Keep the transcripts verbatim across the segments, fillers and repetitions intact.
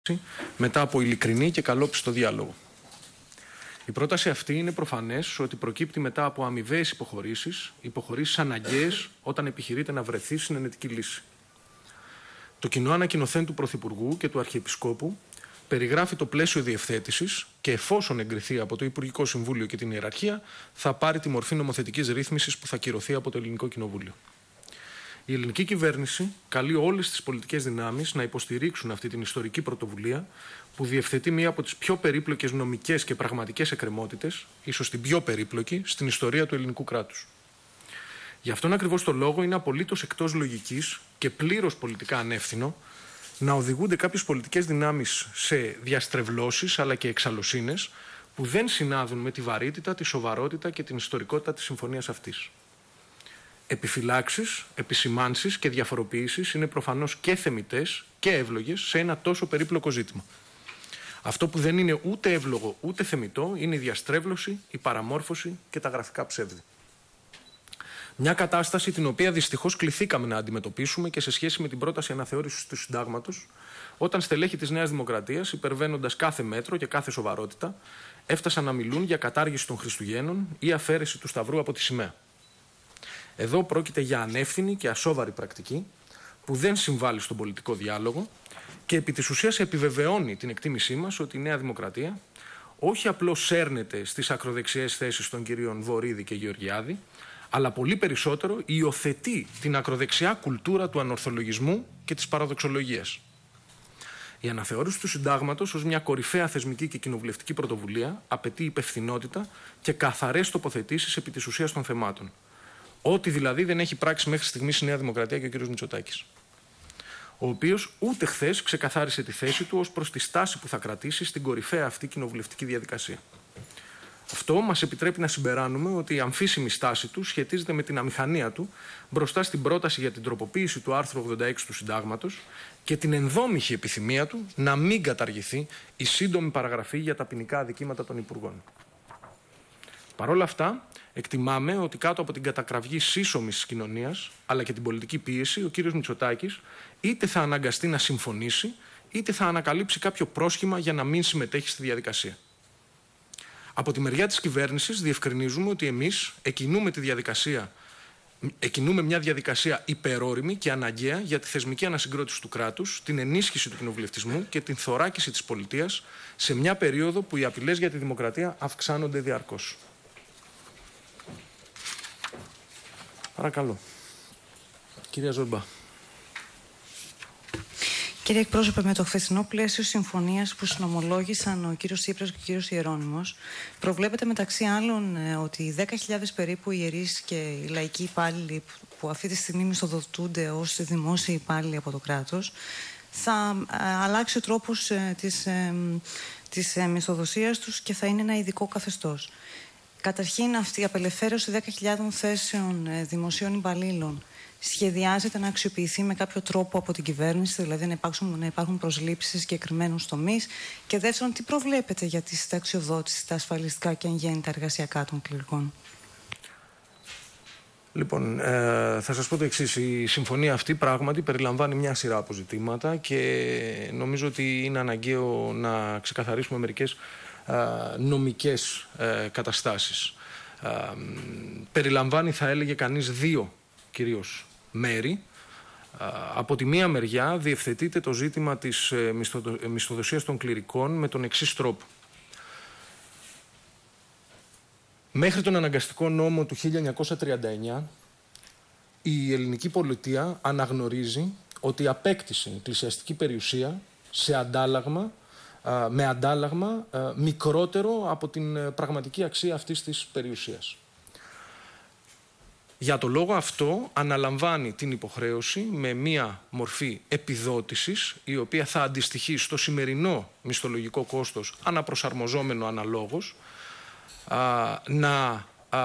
μετά από ειλικρινή και καλόπιστο διάλογο. Η πρόταση αυτή είναι προφανές ότι προκύπτει μετά από αμοιβαίες υποχωρήσεις, υποχωρήσεις αναγκαίες όταν επιχειρείται να βρεθεί συνενετική λύση. Το κοινό ανακοινωθέν του Πρωθυπουργού και του Αρχιεπισκόπου περιγράφει το πλαίσιο διευθέτησης και εφόσον εγκριθεί από το Υπουργικό Συμβούλιο και την Ιεραρχία, θα πάρει τη μορφή νομοθετικής ρύθμισης που θα κυρωθεί από το Ελληνικό Κοινοβούλιο. Η ελληνική κυβέρνηση καλεί όλες τις πολιτικές δυνάμεις να υποστηρίξουν αυτή την ιστορική πρωτοβουλία που διευθετεί μία από τις πιο περίπλοκες νομικές και πραγματικές εκκρεμότητες, ίσως την πιο περίπλοκη, στην ιστορία του ελληνικού κράτους. Γι' αυτόν ακριβώς το λόγο είναι απολύτως εκτός λογικής και πλήρως πολιτικά ανεύθυνο να οδηγούνται κάποιες πολιτικές δυνάμεις σε διαστρεβλώσεις αλλά και εξαλλοσύνες που δεν συνάδουν με τη βαρύτητα, τη σοβαρότητα και την ιστορικότητα της συμφωνίας αυτής. Επιφυλάξεις, επισημάνσεις και διαφοροποιήσεις είναι προφανώς και θεμιτές και εύλογες σε ένα τόσο περίπλοκο ζήτημα. Αυτό που δεν είναι ούτε εύλογο ούτε θεμιτό είναι η διαστρέβλωση, η παραμόρφωση και τα γραφικά ψεύδη. Μια κατάσταση την οποία δυστυχώς κληθήκαμε να αντιμετωπίσουμε και σε σχέση με την πρόταση αναθεώρησης του Συντάγματος, όταν στελέχη της Νέας Δημοκρατίας, υπερβαίνοντας κάθε μέτρο και κάθε σοβαρότητα, έφτασαν να μιλούν για κατάργηση των Χριστουγέννων ή αφαίρεση του Σταυρού από τη σημαία. Εδώ πρόκειται για ανεύθυνη και ασόβαρη πρακτική που δεν συμβάλλει στον πολιτικό διάλογο και επί της ουσίας επιβεβαιώνει την εκτίμησή μας ότι η Νέα Δημοκρατία όχι απλώς σέρνεται στις ακροδεξιές θέσεις των κυρίων Βορίδη και Γεωργιάδη, αλλά πολύ περισσότερο υιοθετεί την ακροδεξιά κουλτούρα του ανορθολογισμού και της παραδοξολογίας. Η αναθεώρηση του Συντάγματος ως μια κορυφαία θεσμική και κοινοβουλευτική πρωτοβουλία απαιτεί υπευθυνότητα και καθαρές τοποθετήσεις επί της ουσίας των θεμάτων. Ό,τι δηλαδή δεν έχει πράξει μέχρι στιγμής η Νέα Δημοκρατία και ο κ. Μητσοτάκης, ο οποίος ούτε χθες ξεκαθάρισε τη θέση του ως προς τη στάση που θα κρατήσει στην κορυφαία αυτή κοινοβουλευτική διαδικασία. Αυτό μας επιτρέπει να συμπεράνουμε ότι η αμφίσιμη στάση του σχετίζεται με την αμηχανία του μπροστά στην πρόταση για την τροποποίηση του άρθρου ογδόντα έξι του Συντάγματος και την ενδόμηχη επιθυμία του να μην καταργηθεί η σύντομη παραγραφή για τα ποινικά αδικήματα των Υπουργών. Παρ' όλα αυτά, εκτιμάμε ότι κάτω από την κατακραυγή σύσσωμης της κοινωνίας, αλλά και την πολιτική πίεση, ο κύριος Μητσοτάκης είτε θα αναγκαστεί να συμφωνήσει, είτε θα ανακαλύψει κάποιο πρόσχημα για να μην συμμετέχει στη διαδικασία. Από τη μεριά της κυβέρνησης διευκρινίζουμε ότι εμείς εκκινούμε, τη διαδικασία, εκκινούμε μια διαδικασία υπερόριμη και αναγκαία για τη θεσμική ανασυγκρότηση του κράτους, την ενίσχυση του κοινοβουλευτισμού και την θωράκιση της πολιτείας σε μια περίοδο που οι απειλές για τη δημοκρατία αυξάνονται διαρκώς. Παρακαλώ. Κυρία Ζορμπά. Κύριε εκπρόσωπε, με το χθεσινό πλαίσιο συμφωνίας που συνομολόγησαν ο κύριος Τσίπρας και ο κύριος Ιερώνυμος, προβλέπεται μεταξύ άλλων ότι οι δέκα χιλιάδες περίπου ιερείς και οι λαϊκοί υπάλληλοι που αυτή τη στιγμή μισθοδοτούνται ως δημόσιοι υπάλληλοι από το κράτος, θα αλλάξει ο τρόπος της, της μισθοδοσίας τους και θα είναι ένα ειδικό καθεστώς. Καταρχήν, αυτή η απελευθέρωση δέκα χιλιάδων θέσεων δημοσίων υπαλλήλων σχεδιάζεται να αξιοποιηθεί με κάποιο τρόπο από την κυβέρνηση, δηλαδή να υπάρχουν, να υπάρχουν προσλήψεις σε συγκεκριμένους τομείς. Και δεύτερον, τι προβλέπετε για τη συνταξιοδότηση, τα ασφαλιστικά και εν γέννη τα εργασιακά των κληρικών? Λοιπόν, ε, θα σας πω το εξής. Η συμφωνία αυτή πράγματι περιλαμβάνει μια σειρά από ζητήματα και νομίζω ότι είναι αναγκαίο να ξεκαθαρίσουμε μερικές ε, νομικές ε, καταστάσεις. Ε, περιλαμβάνει, θα έλεγε κανείς, δύο κυρίως μέρη. Από τη μία μεριά διευθετείται το ζήτημα της μισθοδοσίας των κληρικών με τον εξής τρόπο. Μέχρι τον αναγκαστικό νόμο του χίλια εννιακόσια τριάντα εννιά η ελληνική πολιτεία αναγνωρίζει ότι απέκτησε εκκλησιαστική περιουσία σε αντάλλαγμα, με αντάλλαγμα μικρότερο από την πραγματική αξία αυτής της περιουσίας. Για το λόγο αυτό αναλαμβάνει την υποχρέωση με μία μορφή επιδότησης, η οποία θα αντιστοιχεί στο σημερινό μισθολογικό κόστος αναπροσαρμοζόμενο αναλόγως, α, να α,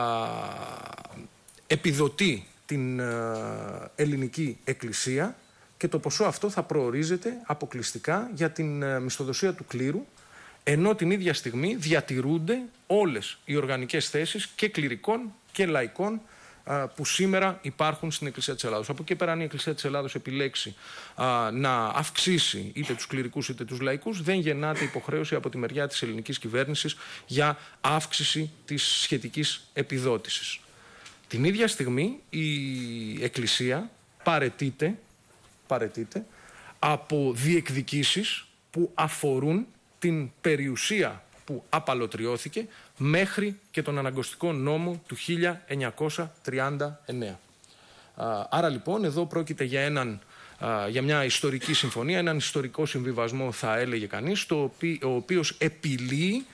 επιδοτεί την α, ελληνική εκκλησία και το ποσό αυτό θα προορίζεται αποκλειστικά για την α, μισθοδοσία του κλήρου, ενώ την ίδια στιγμή διατηρούνται όλες οι οργανικές θέσεις και κληρικών και λαϊκών που σήμερα υπάρχουν στην Εκκλησία της Ελλάδος. Από εκεί πέρα, αν η Εκκλησία της Ελλάδος επιλέξει α, να αυξήσει είτε τους κληρικούς είτε τους λαϊκούς, δεν γεννάται υποχρέωση από τη μεριά της ελληνικής κυβέρνησης για αύξηση της σχετικής επιδότησης. Την ίδια στιγμή η Εκκλησία παραιτείται, παραιτείται από διεκδικήσεις που αφορούν την περιουσία που απαλωτριώθηκε μέχρι και τον αναγκωστικό νόμο του χίλια εννιακόσια τριάντα εννέα. Άρα λοιπόν εδώ πρόκειται για, έναν, για μια ιστορική συμφωνία, έναν ιστορικό συμβιβασμό θα έλεγε κανείς, το οποίο, ο οποίος επιλύει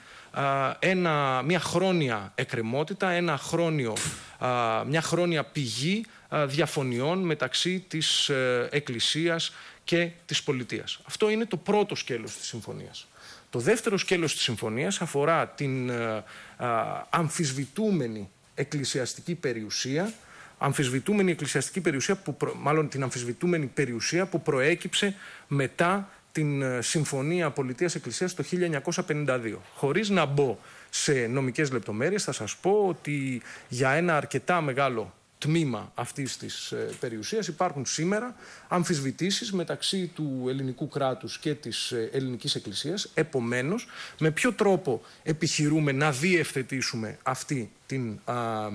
ένα, μια χρόνια εκκρεμότητα, ένα χρόνιο, μια χρόνια πηγή διαφωνιών μεταξύ της Εκκλησίας και της πολιτείας. Αυτό είναι το πρώτο σκέλος της συμφωνίας. Το δεύτερο σκέλος της συμφωνίας αφορά την α, α, αμφισβητούμενη εκκλησιαστική περιουσία, αμφισβητούμενη εκκλησιαστική περιουσία που προ, μάλλον την αμφισβητούμενη περιουσία που προέκυψε μετά την Συμφωνία Πολιτείας Εκκλησίας το χίλια εννιακόσια πενήντα δύο. Χωρίς να μπω σε νομικές λεπτομέρειες, θα σας πω ότι για ένα αρκετά μεγάλο τμήμα αυτής της ε, περιουσίας υπάρχουν σήμερα αμφισβητήσεις μεταξύ του ελληνικού κράτους και της ε, ελληνικής εκκλησίας. Επομένως, με ποιο τρόπο επιχειρούμε να διευθετήσουμε αυτή την α, α,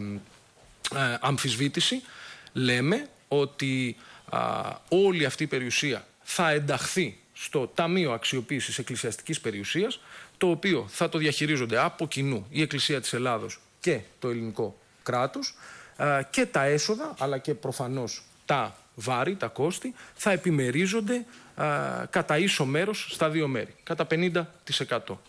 αμφισβήτηση? Λέμε ότι α, όλη αυτή η περιουσία θα ενταχθεί στο Ταμείο Αξιοποίησης Εκκλησιαστικής Περιουσίας, το οποίο θα το διαχειρίζονται από κοινού η Εκκλησία της Ελλάδος και το ελληνικό κράτος, και τα έσοδα, αλλά και προφανώς τα βάρη, τα κόστη, θα επιμερίζονται α, κατά ίσο μέρος στα δύο μέρη, κατά πενήντα τοις εκατό.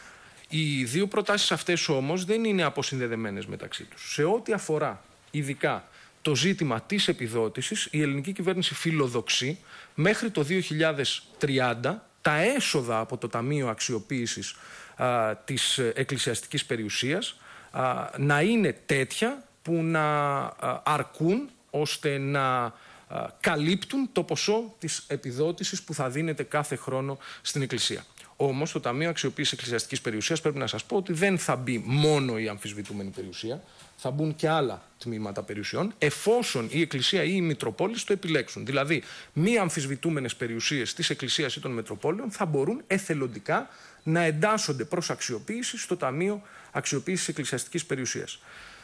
Οι δύο προτάσεις αυτές όμως δεν είναι αποσυνδεδεμένες μεταξύ τους. Σε ό,τι αφορά ειδικά το ζήτημα της επιδότησης, η ελληνική κυβέρνηση φιλοδοξεί μέχρι το δύο χιλιάδες τριάντα τα έσοδα από το Ταμείο Αξιοποίησης α, της εκκλησιαστικής περιουσίας α, να είναι τέτοια που να αρκούν ώστε να καλύπτουν το ποσό της επιδότησης που θα δίνεται κάθε χρόνο στην Εκκλησία. Όμως, το Ταμείο Αξιοποίησης Εκκλησιαστικής Περιουσίας πρέπει να σας πω ότι δεν θα μπει μόνο η αμφισβητούμενη περιουσία, θα μπουν και άλλα τμήματα περιουσιών, εφόσον η Εκκλησία ή οι Μητροπόλεις το επιλέξουν. Δηλαδή, μη αμφισβητούμενες περιουσίες της Εκκλησίας ή των Μητροπόλεων θα μπορούν εθελοντικά να εντάσσονται προς αξιοποίηση στο Ταμείο Αξιοποίησης Εκκλησιαστικής Περιουσίας.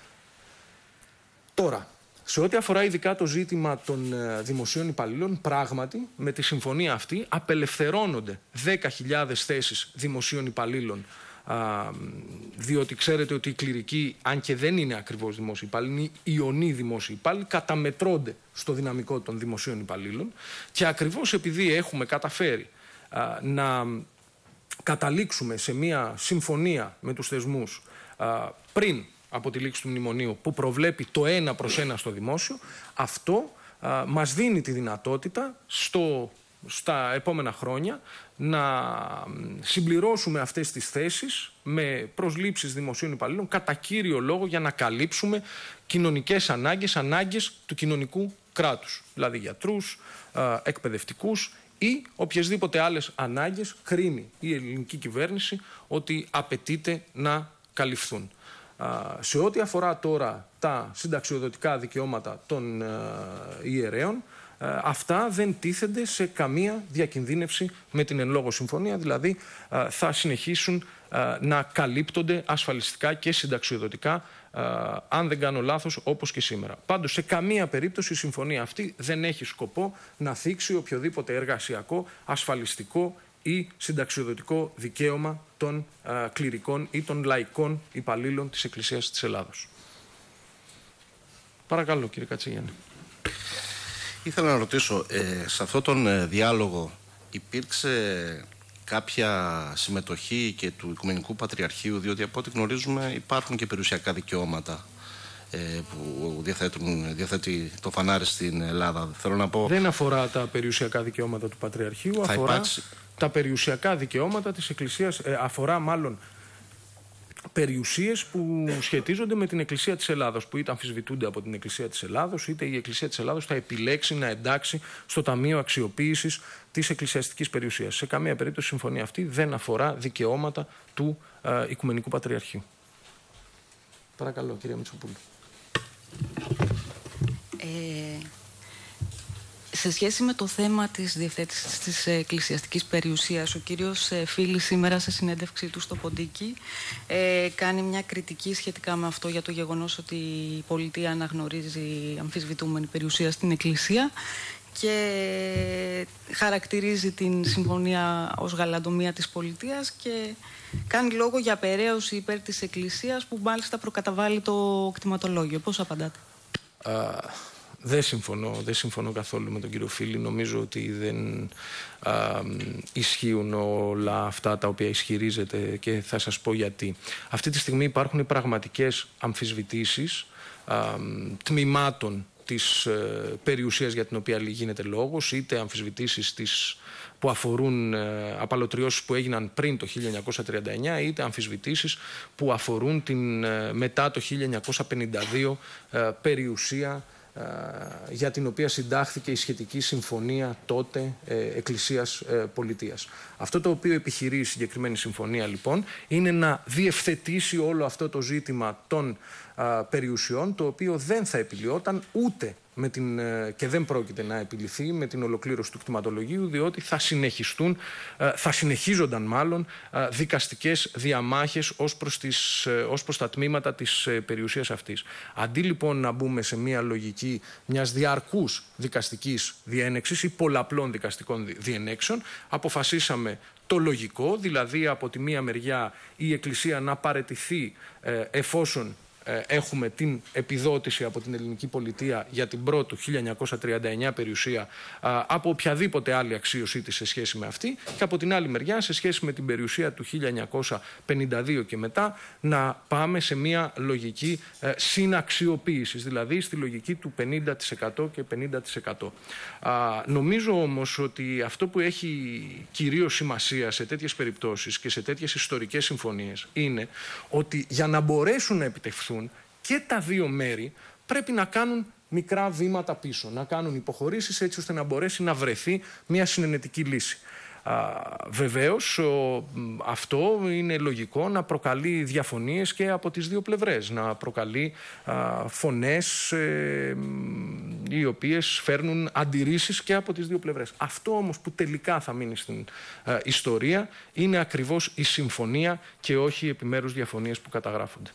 Τώρα, σε ό,τι αφορά ειδικά το ζήτημα των ε, δημοσίων υπαλλήλων, πράγματι με τη συμφωνία αυτή απελευθερώνονται δέκα χιλιάδες θέσεις δημοσίων υπαλλήλων, α, διότι ξέρετε ότι οι κληρικοί, αν και δεν είναι ακριβώς δημόσιοι υπάλληλοι, είναι ιονοί δημόσιοι υπάλληλοι, καταμετρώνται στο δυναμικό των δημοσίων υπαλλήλων και ακριβώς επειδή έχουμε καταφέρει α, να καταλήξουμε σε μια συμφωνία με τους θεσμούς α, πριν από τη λήξη του μνημονίου που προβλέπει το ένα προς ένα στο δημόσιο, αυτό α, μας δίνει τη δυνατότητα στο, στα επόμενα χρόνια να συμπληρώσουμε αυτές τις θέσεις με προσλήψεις δημοσίων υπαλλήλων κατά κύριο λόγο για να καλύψουμε κοινωνικές ανάγκες, ανάγκες του κοινωνικού κράτους, δηλαδή γιατρούς, α, εκπαιδευτικούς ή οποιασδήποτε άλλες ανάγκες κρίνει η ελληνική κυβέρνηση ότι απαιτείται να καλυφθούν. Σε ό,τι αφορά τώρα τα συνταξιοδοτικά δικαιώματα των ιερέων, αυτά δεν τίθενται σε καμία διακινδύνευση με την εν λόγω συμφωνία, δηλαδή θα συνεχίσουν να καλύπτονται ασφαλιστικά και συνταξιοδοτικά, αν δεν κάνω λάθος, όπως και σήμερα. Πάντως, σε καμία περίπτωση η συμφωνία αυτή δεν έχει σκοπό να θίξει οποιοδήποτε εργασιακό, ασφαλιστικό ή συνταξιοδοτικό δικαίωμα των α, κληρικών ή των λαϊκών υπαλλήλων της Εκκλησίας της Ελλάδος. Παρακαλώ, κύριε Κατσίγιαννη. Ήθελα να ρωτήσω, ε, σε αυτόν τον ε, διάλογο υπήρξε κάποια συμμετοχή και του Οικουμενικού Πατριαρχείου, διότι από ό,τι γνωρίζουμε υπάρχουν και περιουσιακά δικαιώματα ε, που διαθέτουν, διαθέτει το φανάρι στην Ελλάδα. Θέλω να πω... Δεν αφορά τα περιουσιακά δικαιώματα του Πατριαρχείου, θα αφορά υπάρξει... τα περιουσιακά δικαιώματα της Εκκλησίας, ε, αφορά μάλλον περιουσίες που σχετίζονται με την Εκκλησία της Ελλάδος, που είτε αμφισβητούνται από την Εκκλησία της Ελλάδος, είτε η Εκκλησία της Ελλάδος θα επιλέξει να εντάξει στο Ταμείο Αξιοποίησης της Εκκλησιαστικής Περιουσίας. Σε καμία περίπτωση η συμφωνία αυτή δεν αφορά δικαιώματα του ε, Οικουμενικού Πατριαρχείου. Παρακαλώ, κυρία Μητσοπούλου. Ε, σε σχέση με το θέμα της διευθέτησης της εκκλησιαστικής περιουσίας, ο κύριος Φίλης σήμερα σε συνέντευξή του στο Ποντίκι ε, κάνει μια κριτική σχετικά με αυτό, για το γεγονός ότι η πολιτεία αναγνωρίζει αμφισβητούμενη περιουσία στην Εκκλησία και χαρακτηρίζει την συμφωνία ως γαλαντομία της πολιτείας και κάνει λόγο για περαίωση υπέρ της Εκκλησίας, που μάλιστα προκαταβάλει το κτηματολόγιο. Πώς απαντάτε? Α, δεν συμφωνώ, δεν συμφωνώ καθόλου με τον κύριο Φίλη. Νομίζω ότι δεν α, ισχύουν όλα αυτά τα οποία ισχυρίζεται και θα σας πω γιατί. Αυτή τη στιγμή υπάρχουν πραγματικές αμφισβητήσεις α, τμήματων της ε, περιουσίας για την οποία γίνεται λόγος, είτε αμφισβητήσεις της, που αφορούν ε, απαλωτριώσεις που έγιναν πριν το χίλια εννιακόσια τριάντα εννιά, είτε αμφισβητήσεις που αφορούν την ε, μετά το χίλια εννιακόσια πενήντα δύο ε, περιουσία ε, για την οποία συντάχθηκε η σχετική συμφωνία τότε ε, Εκκλησίας ε, Πολιτείας. Αυτό το οποίο επιχειρεί η συγκεκριμένη συμφωνία λοιπόν είναι να διευθετήσει όλο αυτό το ζήτημα των α, περιουσιών, το οποίο δεν θα επιλυόταν ούτε με την, και δεν πρόκειται να επιλυθεί με την ολοκλήρωση του κτηματολογίου, διότι θα συνεχιστούν, θα συνεχίζονταν μάλλον δικαστικές διαμάχες ως προς, τις, ως προς τα τμήματα της περιουσίας αυτής. Αντί λοιπόν να μπούμε σε μια λογική μιας διαρκούς δικαστικής διένεξης ή πολλαπλών δικαστικών διενέξεων, αποφασίσαμε το λογικό, δηλαδή από τη μία μεριά η Εκκλησία να παραιτηθεί ε, εφόσον ε, έχουμε την επιδότηση από την ελληνική πολιτεία για την πρώτη χίλια εννιακόσια τριάντα εννιά περιουσία α, από οποιαδήποτε άλλη αξίωσή της σε σχέση με αυτή, και από την άλλη μεριά σε σχέση με την περιουσία του χίλια εννιακόσια πενήντα δύο και μετά να πάμε σε μια λογική ε, συναξιοποίησης, δηλαδή στη λογική του πενήντα τοις εκατό και πενήντα τοις εκατό. Α, νομίζω όμως ότι αυτό που έχει κυρίως σημασία σε τέτοιες περιπτώσεις και σε τέτοιες ιστορικές συμφωνίες είναι ότι για να μπορέσουν να επιτευχθούν και τα δύο μέρη πρέπει να κάνουν μικρά βήματα πίσω, να κάνουν υποχωρήσεις έτσι ώστε να μπορέσει να βρεθεί μια συνενετική λύση. Α, βεβαίως ο, αυτό είναι λογικό να προκαλεί διαφωνίες και από τις δύο πλευρές, να προκαλεί α, φωνές ε, οι οποίες φέρνουν αντιρρήσεις και από τις δύο πλευρές. Αυτό όμως που τελικά θα μείνει στην α, ιστορία είναι ακριβώς η συμφωνία και όχι οι επιμέρους διαφωνίες που καταγράφονται.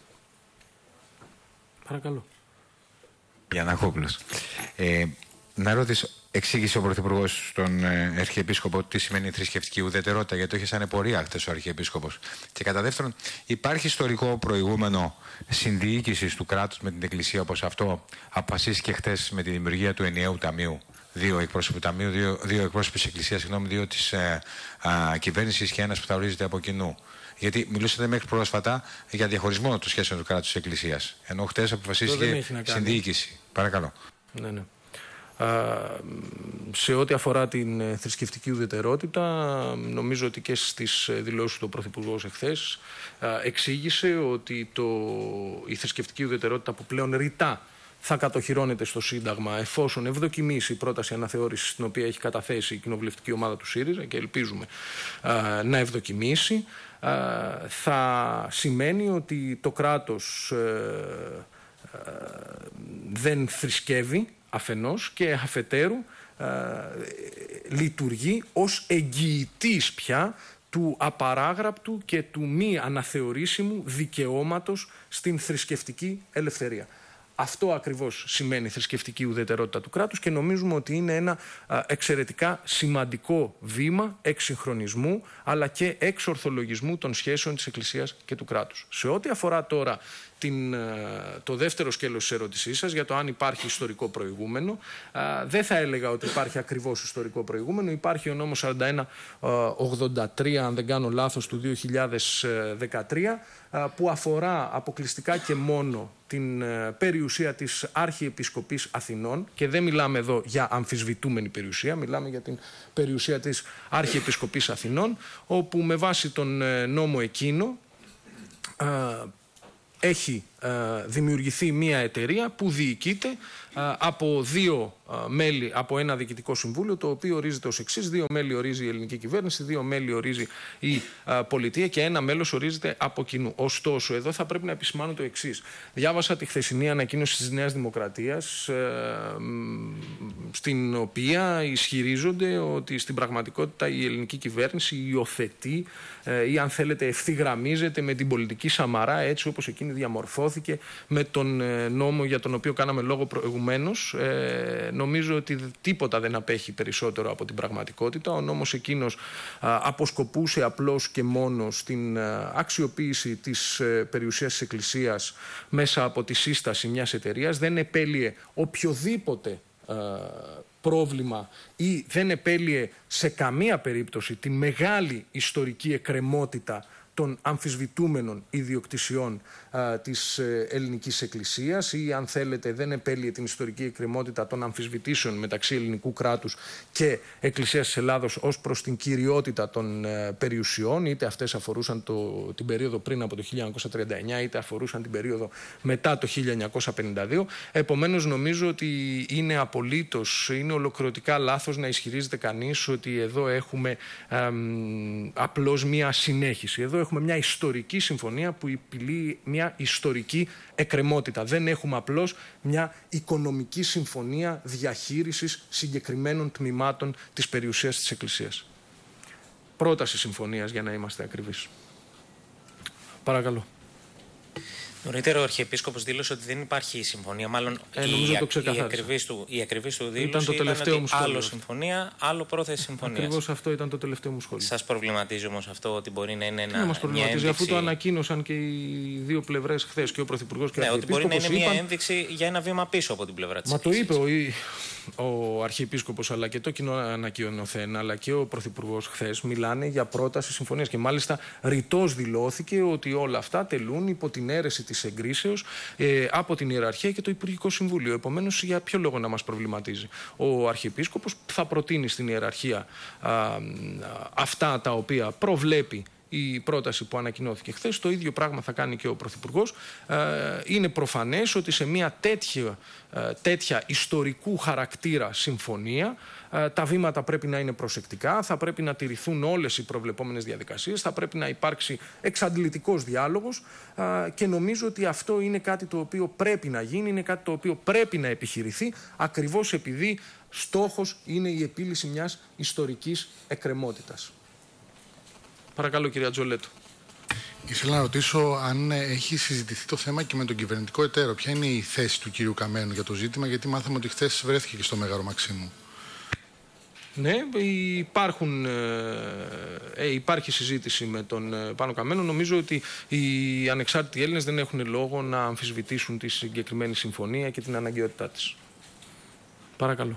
Παρακαλώ. Γιαννακόπουλος. Ε, να ρωτήσω, εξήγησε ο Πρωθυπουργός στον ε, Αρχιεπίσκοπο τι σημαίνει θρησκευτική ουδετερότητα, γιατί το είχε σαν επορία χτες ο Αρχιεπίσκοπος. Και κατά δεύτερον, υπάρχει ιστορικό προηγούμενο συνδιοίκησης του κράτους με την Εκκλησία, όπως αυτό αποφασίστηκε χτες με τη δημιουργία του ενιαίου ταμείου? Δύο εκπρόσωποι του Ταμείου, δύο, δύο εκπρόσωποι της Εκκλησίας, συγγνώμη, δύο της ε, κυβέρνησης και ένας που θα ορίζεται από κοινού. Γιατί μιλούσατε μέχρι πρόσφατα για διαχωρισμό των σχέσεων του κράτους της Εκκλησίας. Ενώ χτες αποφασίστηκε συνδιοίκηση. Παρακαλώ. Ναι, ναι. Α, σε ό,τι αφορά την θρησκευτική ουδετερότητα, νομίζω ότι και στις δηλώσεις του Πρωθυπουργού εχθές εξήγησε ότι το, η θρησκευτική ουδετερότητα που πλέον ρητά θα κατοχυρώνεται στο Σύνταγμα εφόσον ευδοκιμήσει η πρόταση αναθεώρησης στην οποία έχει καταθέσει η κοινοβουλευτική ομάδα του ΣΥΡΙΖΑ, και ελπίζουμε α, να ευδοκιμήσει, α, θα σημαίνει ότι το κράτος α, α, δεν θρησκεύει αφενός και αφετέρου α, λειτουργεί ως εγγυητής πια του απαράγραπτου και του μη αναθεωρήσιμου δικαιώματος στην θρησκευτική ελευθερία. Αυτό ακριβώς σημαίνει θρησκευτική ουδετερότητα του κράτους και νομίζουμε ότι είναι ένα α, εξαιρετικά σημαντικό βήμα εξυγχρονισμού αλλά και εξορθολογισμού των σχέσεων της Εκκλησίας και του κράτους. Σε ό,τι αφορά τώρα την, το δεύτερο σκέλος της ερώτησής σας για το αν υπάρχει ιστορικό προηγούμενο, α, δεν θα έλεγα ότι υπάρχει ακριβώς ιστορικό προηγούμενο. Υπάρχει ο νόμος σαράντα ένα ογδόντα τρία, αν δεν κάνω λάθος, του δύο χιλιάδες δεκατρία, α, που αφορά αποκλειστικά και μόνο την α, περιουσία της Αρχιεπισκοπής Αθηνών, και δεν μιλάμε εδώ για αμφισβητούμενη περιουσία, μιλάμε για την περιουσία της Αρχιεπισκοπής Αθηνών, όπου με βάση τον νόμο εκείνο α, έχει δημιουργηθεί μια εταιρεία που διοικείται από δύο μέλη, από ένα διοικητικό συμβούλιο, το οποίο ορίζεται ως εξής: δύο μέλη ορίζει η ελληνική κυβέρνηση, δύο μέλη ορίζει η πολιτεία και ένα μέλος ορίζεται από κοινού. Ωστόσο, εδώ θα πρέπει να επισημάνω το εξής. Διάβασα τη χθεσινή ανακοίνωση της Νέας Δημοκρατίας, στην οποία ισχυρίζονται ότι στην πραγματικότητα η ελληνική κυβέρνηση υιοθετεί ή, αν θέλετε, ευθυγραμμίζεται με την πολιτική Σαμαρά, έτσι όπως εκείνη διαμορφώθηκε με τον νόμο για τον οποίο κάναμε λόγο προηγουμένως. Ε, νομίζω ότι τίποτα δεν απέχει περισσότερο από την πραγματικότητα. Ο νόμος εκείνος α, αποσκοπούσε απλώς και μόνο στην α, αξιοποίηση της ε, περιουσίας της Εκκλησίας μέσα από τη σύσταση μιας εταιρείας. Δεν επέλυε οποιοδήποτε α, πρόβλημα ή δεν επέλυε σε καμία περίπτωση την μεγάλη ιστορική εκκρεμότητα των αμφισβητούμενων ιδιοκτησιών α, της ε, ελληνικής εκκλησίας, ή, αν θέλετε, δεν επέλυε την ιστορική εκκρεμότητα των αμφισβητήσεων μεταξύ ελληνικού κράτους και Εκκλησίας της Ελλάδος ως προς την κυριότητα των ε, περιουσιών, είτε αυτές αφορούσαν το, την περίοδο πριν από το χίλια εννιακόσια τριάντα εννιά, είτε αφορούσαν την περίοδο μετά το χίλια εννιακόσια πενήντα δύο. Επομένως, νομίζω ότι είναι απολύτως, είναι ολοκληρωτικά λάθος να ισχυρίζεται κανείς ότι εδώ έχουμε ε, απλώς μία συνέχιση. Εδώ έχουμε μια ιστορική συμφωνία που επιλύει μια ιστορική εκκρεμότητα. Δεν έχουμε απλώς μια οικονομική συμφωνία διαχείρισης συγκεκριμένων τμήματων της περιουσίας της Εκκλησίας. Πρόταση συμφωνίας, για να είμαστε ακριβείς. Παρακαλώ. Νωρίτερα ο Αρχιεπίσκοπος δήλωσε ότι δεν υπάρχει συμφωνία. Μάλλον ε, η, η, ακριβής του, η ακριβής του δήλωση ήταν, το τελευταίο ήταν ότι άλλο συμφωνία, άλλο πρόθεση συμφωνίας. Ακριβώς αυτό ήταν το τελευταίο μου σχόλιο. Σας προβληματίζει όμως αυτό ότι μπορεί να είναι ένα. Δεν μας προβληματίζει, ένδειξη... αφού το ανακοίνωσαν και οι δύο πλευρές χθες, και ο Πρωθυπουργός και ο ναι, Αρχιεπίσκοπος. Ότι μπορεί να είναι είπαν... μια ένδειξη για ένα βήμα πίσω από την πλευρά της. Μα το είπε ο, ο Αρχιεπίσκοπος, αλλά και το κοινό ανακοινωθέν, αλλά και ο Πρωθυπουργός χθες μιλάνε για πρόταση συμφωνίας. Και μάλιστα ρητός δηλώθηκε ότι όλα αυτά τελούν υπό την αίρεση της εγκρίσεως ε, από την Ιεραρχία και το Υπουργικό Συμβούλιο. Επομένως, για ποιο λόγο να μας προβληματίζει? Ο Αρχιεπίσκοπος θα προτείνει στην Ιεραρχία α, α, αυτά τα οποία προβλέπει η πρόταση που ανακοινώθηκε χθες. Το ίδιο πράγμα θα κάνει και ο Πρωθυπουργός. Είναι προφανές ότι σε μια τέτοια, τέτοια ιστορικού χαρακτήρα συμφωνία τα βήματα πρέπει να είναι προσεκτικά, θα πρέπει να τηρηθούν όλες οι προβλεπόμενες διαδικασίες, θα πρέπει να υπάρξει εξαντλητικός διάλογος και νομίζω ότι αυτό είναι κάτι το οποίο πρέπει να γίνει, είναι κάτι το οποίο πρέπει να επιχειρηθεί, ακριβώς επειδή στόχος είναι η επίλυση μιας ιστορικής εκκρεμότητας. Παρακαλώ, κυρία Τζολέτο. Ήθελα να ρωτήσω αν έχει συζητηθεί το θέμα και με τον κυβερνητικό εταίρο. Ποια είναι η θέση του κυρίου Καμένου για το ζήτημα, γιατί μάθαμε ότι χθες βρέθηκε και στο Μέγαρο Μαξίμου. Ναι, υπάρχουν, ε, υπάρχει συζήτηση με τον Πάνο Καμένο. Νομίζω ότι οι ανεξάρτητοι Έλληνες δεν έχουν λόγο να αμφισβητήσουν τη συγκεκριμένη συμφωνία και την αναγκαιότητά της. Παρακαλώ.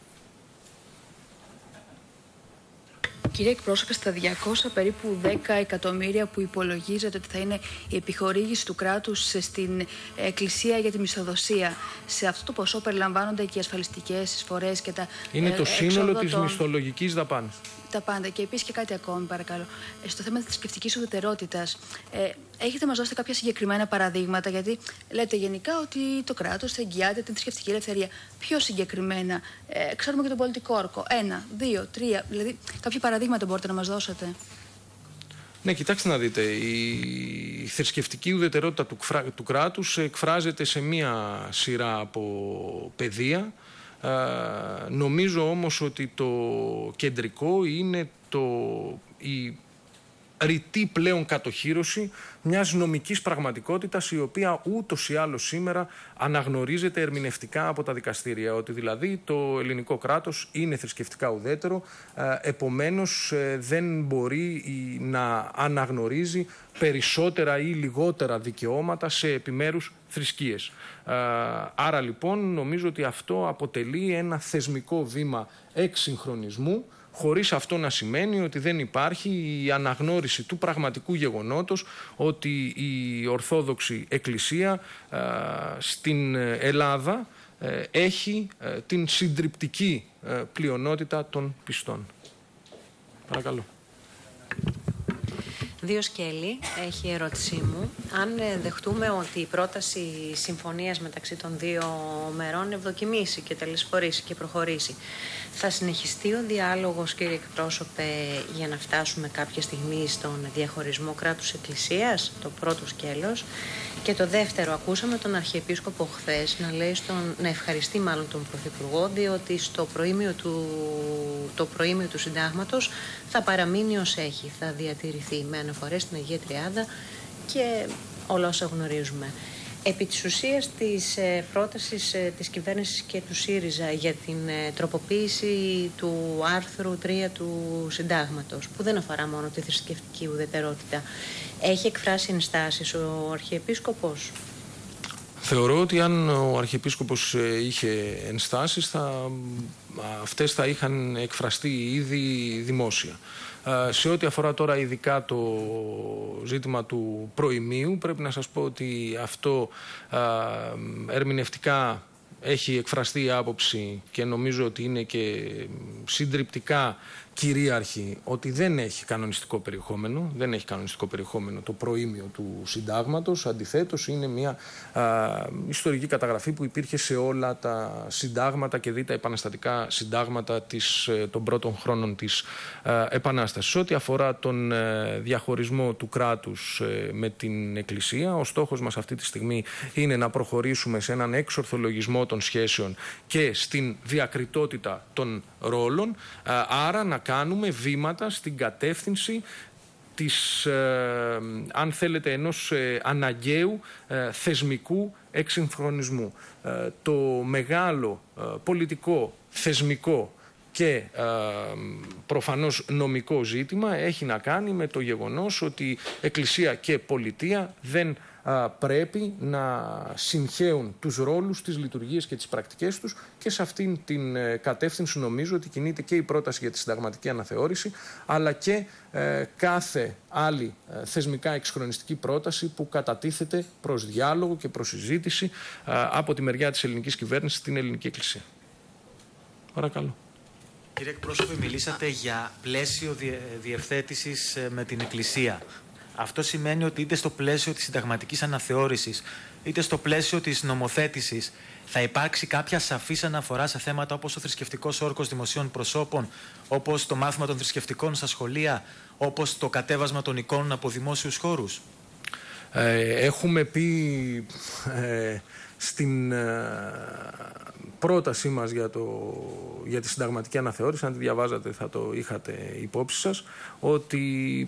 Κύριε εκπρόσωπε, στα διακόσια περίπου δέκα εκατομμύρια που υπολογίζεται ότι θα είναι η επιχορήγηση του κράτους στην Εκκλησία για τη μισθοδοσία, σε αυτό το ποσό περιλαμβάνονται και οι ασφαλιστικές εισφορές και τα. Είναι το σύνολο της των... μισθολογικής δαπάνης. Τα πάντα. Και επίσης και κάτι ακόμη, παρακαλώ. Στο θέμα της θρησκευτικής ουδετερότητας, ε, έχετε μας δώσει κάποια συγκεκριμένα παραδείγματα, γιατί λέτε γενικά ότι το κράτος θα εγγυάται την θρησκευτική ελευθερία. Πιο συγκεκριμένα, ε, ξέρουμε και τον πολιτικό όρκο. Ένα, δύο, τρία, δηλαδή κάποια παραδείγματα μπορείτε να μας δώσετε? Ναι, κοιτάξτε να δείτε. Η θρησκευτική ουδετερότητα του, του κράτους εκφράζεται σε μία σειρά από πεδία. Uh, νομίζω όμως ότι το κεντρικό είναι το, η ρητή πλέον κατοχύρωση μιας νομικής πραγματικότητας, η οποία ούτως ή άλλως σήμερα αναγνωρίζεται ερμηνευτικά από τα δικαστήρια, ότι δηλαδή το ελληνικό κράτος είναι θρησκευτικά ουδέτερο, επομένως δεν μπορεί να αναγνωρίζει περισσότερα ή λιγότερα δικαιώματα σε επιμέρους θρησκείες. Άρα λοιπόν νομίζω ότι αυτό αποτελεί ένα θεσμικό βήμα εξυγχρονισμού, χωρίς αυτό να σημαίνει ότι δεν υπάρχει η αναγνώριση του πραγματικού γεγονότος ότι η Ορθόδοξη Εκκλησία α, στην Ελλάδα ε, έχει ε, την συντριπτική ε, πλειονότητα των πιστών. Παρακαλώ. Δύο σκέλη έχει η ερώτησή μου. Αν δεχτούμε ότι η πρόταση συμφωνίας μεταξύ των δύο μερών ευδοκιμήσει και τελεσφορήσει και προχωρήσει, θα συνεχιστεί ο διάλογος, κύριε εκπρόσωπε, για να φτάσουμε κάποια στιγμή στον διαχωρισμό κράτους-εκκλησίας, το πρώτο σκέλος? Και το δεύτερο, ακούσαμε τον Αρχιεπίσκοπο χθες να λέει στον, να ευχαριστεί μάλλον τον Πρωθυπουργό, διότι στο προήμιο του, το προήμιο του Συντάγματος θα παραμείνει ως έχει, θα διατηρηθεί με αναφορές στην Αγία Τριάδα και όλα όσα γνωρίζουμε. Επί της ουσίας της ε, πρότασης ε, της κυβέρνησης και του ΣΥΡΙΖΑ για την ε, τροποποίηση του άρθρου τρία του Συντάγματος, που δεν αφορά μόνο τη θρησκευτική ουδετερότητα, έχει εκφράσει ενστάσεις ο Αρχιεπίσκοπος? Θεωρώ ότι αν ο Αρχιεπίσκοπος είχε ενστάσεις, θα, αυτές θα είχαν εκφραστεί ήδη δημόσια. Σε ό,τι αφορά τώρα ειδικά το ζήτημα του προημίου, πρέπει να σας πω ότι αυτό ερμηνευτικά έχει εκφραστεί η άποψη και νομίζω ότι είναι και συντριπτικά κυρίαρχη ότι δεν έχει κανονιστικό περιεχόμενο, δεν έχει κανονιστικό περιεχόμενο το προήμιο του Συντάγματος. Αντιθέτως, είναι μια α, ιστορική καταγραφή που υπήρχε σε όλα τα συντάγματα και δι' τα επαναστατικά συντάγματα της, των πρώτων χρόνων της α, Επανάστασης. Ό,τι αφορά τον α, διαχωρισμό του κράτους α, με την Εκκλησία, ο στόχος μας αυτή τη στιγμή είναι να προχωρήσουμε σε έναν εξορθολογισμό των σχέσεων και στην διακριτότητα των ρόλων, α, άρα να κάνουμε βήματα στην κατεύθυνση της, ε, αν θέλετε, ενός ε, αναγκαίου ε, θεσμικού εξυγχρονισμού. Ε, το μεγάλο ε, πολιτικό, θεσμικό και ε, προφανώς νομικό ζήτημα έχει να κάνει με το γεγονός ότι Εκκλησία και Πολιτεία δεν πρέπει να συγχέουν τους ρόλους, τις λειτουργίες και τις πρακτικές τους, και σε αυτήν την κατεύθυνση νομίζω ότι κινείται και η πρόταση για τη συνταγματική αναθεώρηση, αλλά και ε, κάθε άλλη ε, θεσμικά εξυγχρονιστική πρόταση που κατατίθεται προς διάλογο και προς συζήτηση ε, από τη μεριά της ελληνικής κυβέρνησης στην ελληνική Εκκλησία. Παρακαλώ. Κύριε εκπρόσωπε, μιλήσατε για πλαίσιο διευθέτησης με την Εκκλησία. Αυτό σημαίνει ότι είτε στο πλαίσιο της συνταγματικής αναθεώρησης, είτε στο πλαίσιο της νομοθέτησης, θα υπάρξει κάποια σαφής αναφορά σε θέματα όπως ο θρησκευτικός όρκος δημοσίων προσώπων, όπως το μάθημα των θρησκευτικών στα σχολεία, όπως το κατέβασμα των εικόνων από δημόσιους χώρους? Ε, έχουμε πει ε, στην ε, πρότασή μας για, το, για τη συνταγματική αναθεώρηση, αν τη διαβάζατε θα το είχατε υπόψη σας, ότι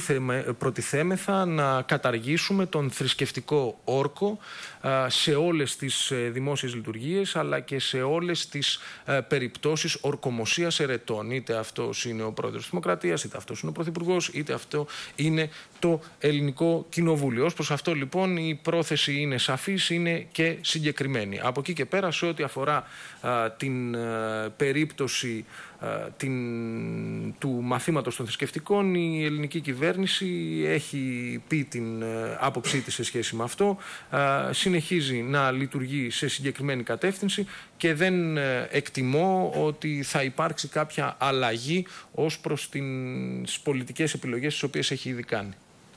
προτιθέμεθα να καταργήσουμε τον θρησκευτικό όρκο α, σε όλες τις ε, δημόσιες λειτουργίες, αλλά και σε όλες τις ε, περιπτώσεις ορκομοσίας ερετών. Είτε αυτός είναι ο πρόεδρος της Δημοκρατίας, είτε αυτός είναι ο πρωθυπουργός, είτε αυτό είναι το ελληνικό κοινοβούλιο. Ως προς αυτό λοιπόν η πρόθεση είναι σαφής, είναι και συγκεκριμένη. Από εκεί και πέρα, σε ό,τι αφορά α, την α, περίπτωση α, την, του μαθήματος των θρησκευτικών, η ελληνική κυβέρνηση έχει πει την α, άποψή της σε σχέση με αυτό, α, συνεχίζει να λειτουργεί σε συγκεκριμένη κατεύθυνση και δεν α, εκτιμώ ότι θα υπάρξει κάποια αλλαγή ως προς τις πολιτικές επιλογές τις οποίες έχει ήδη κάνει.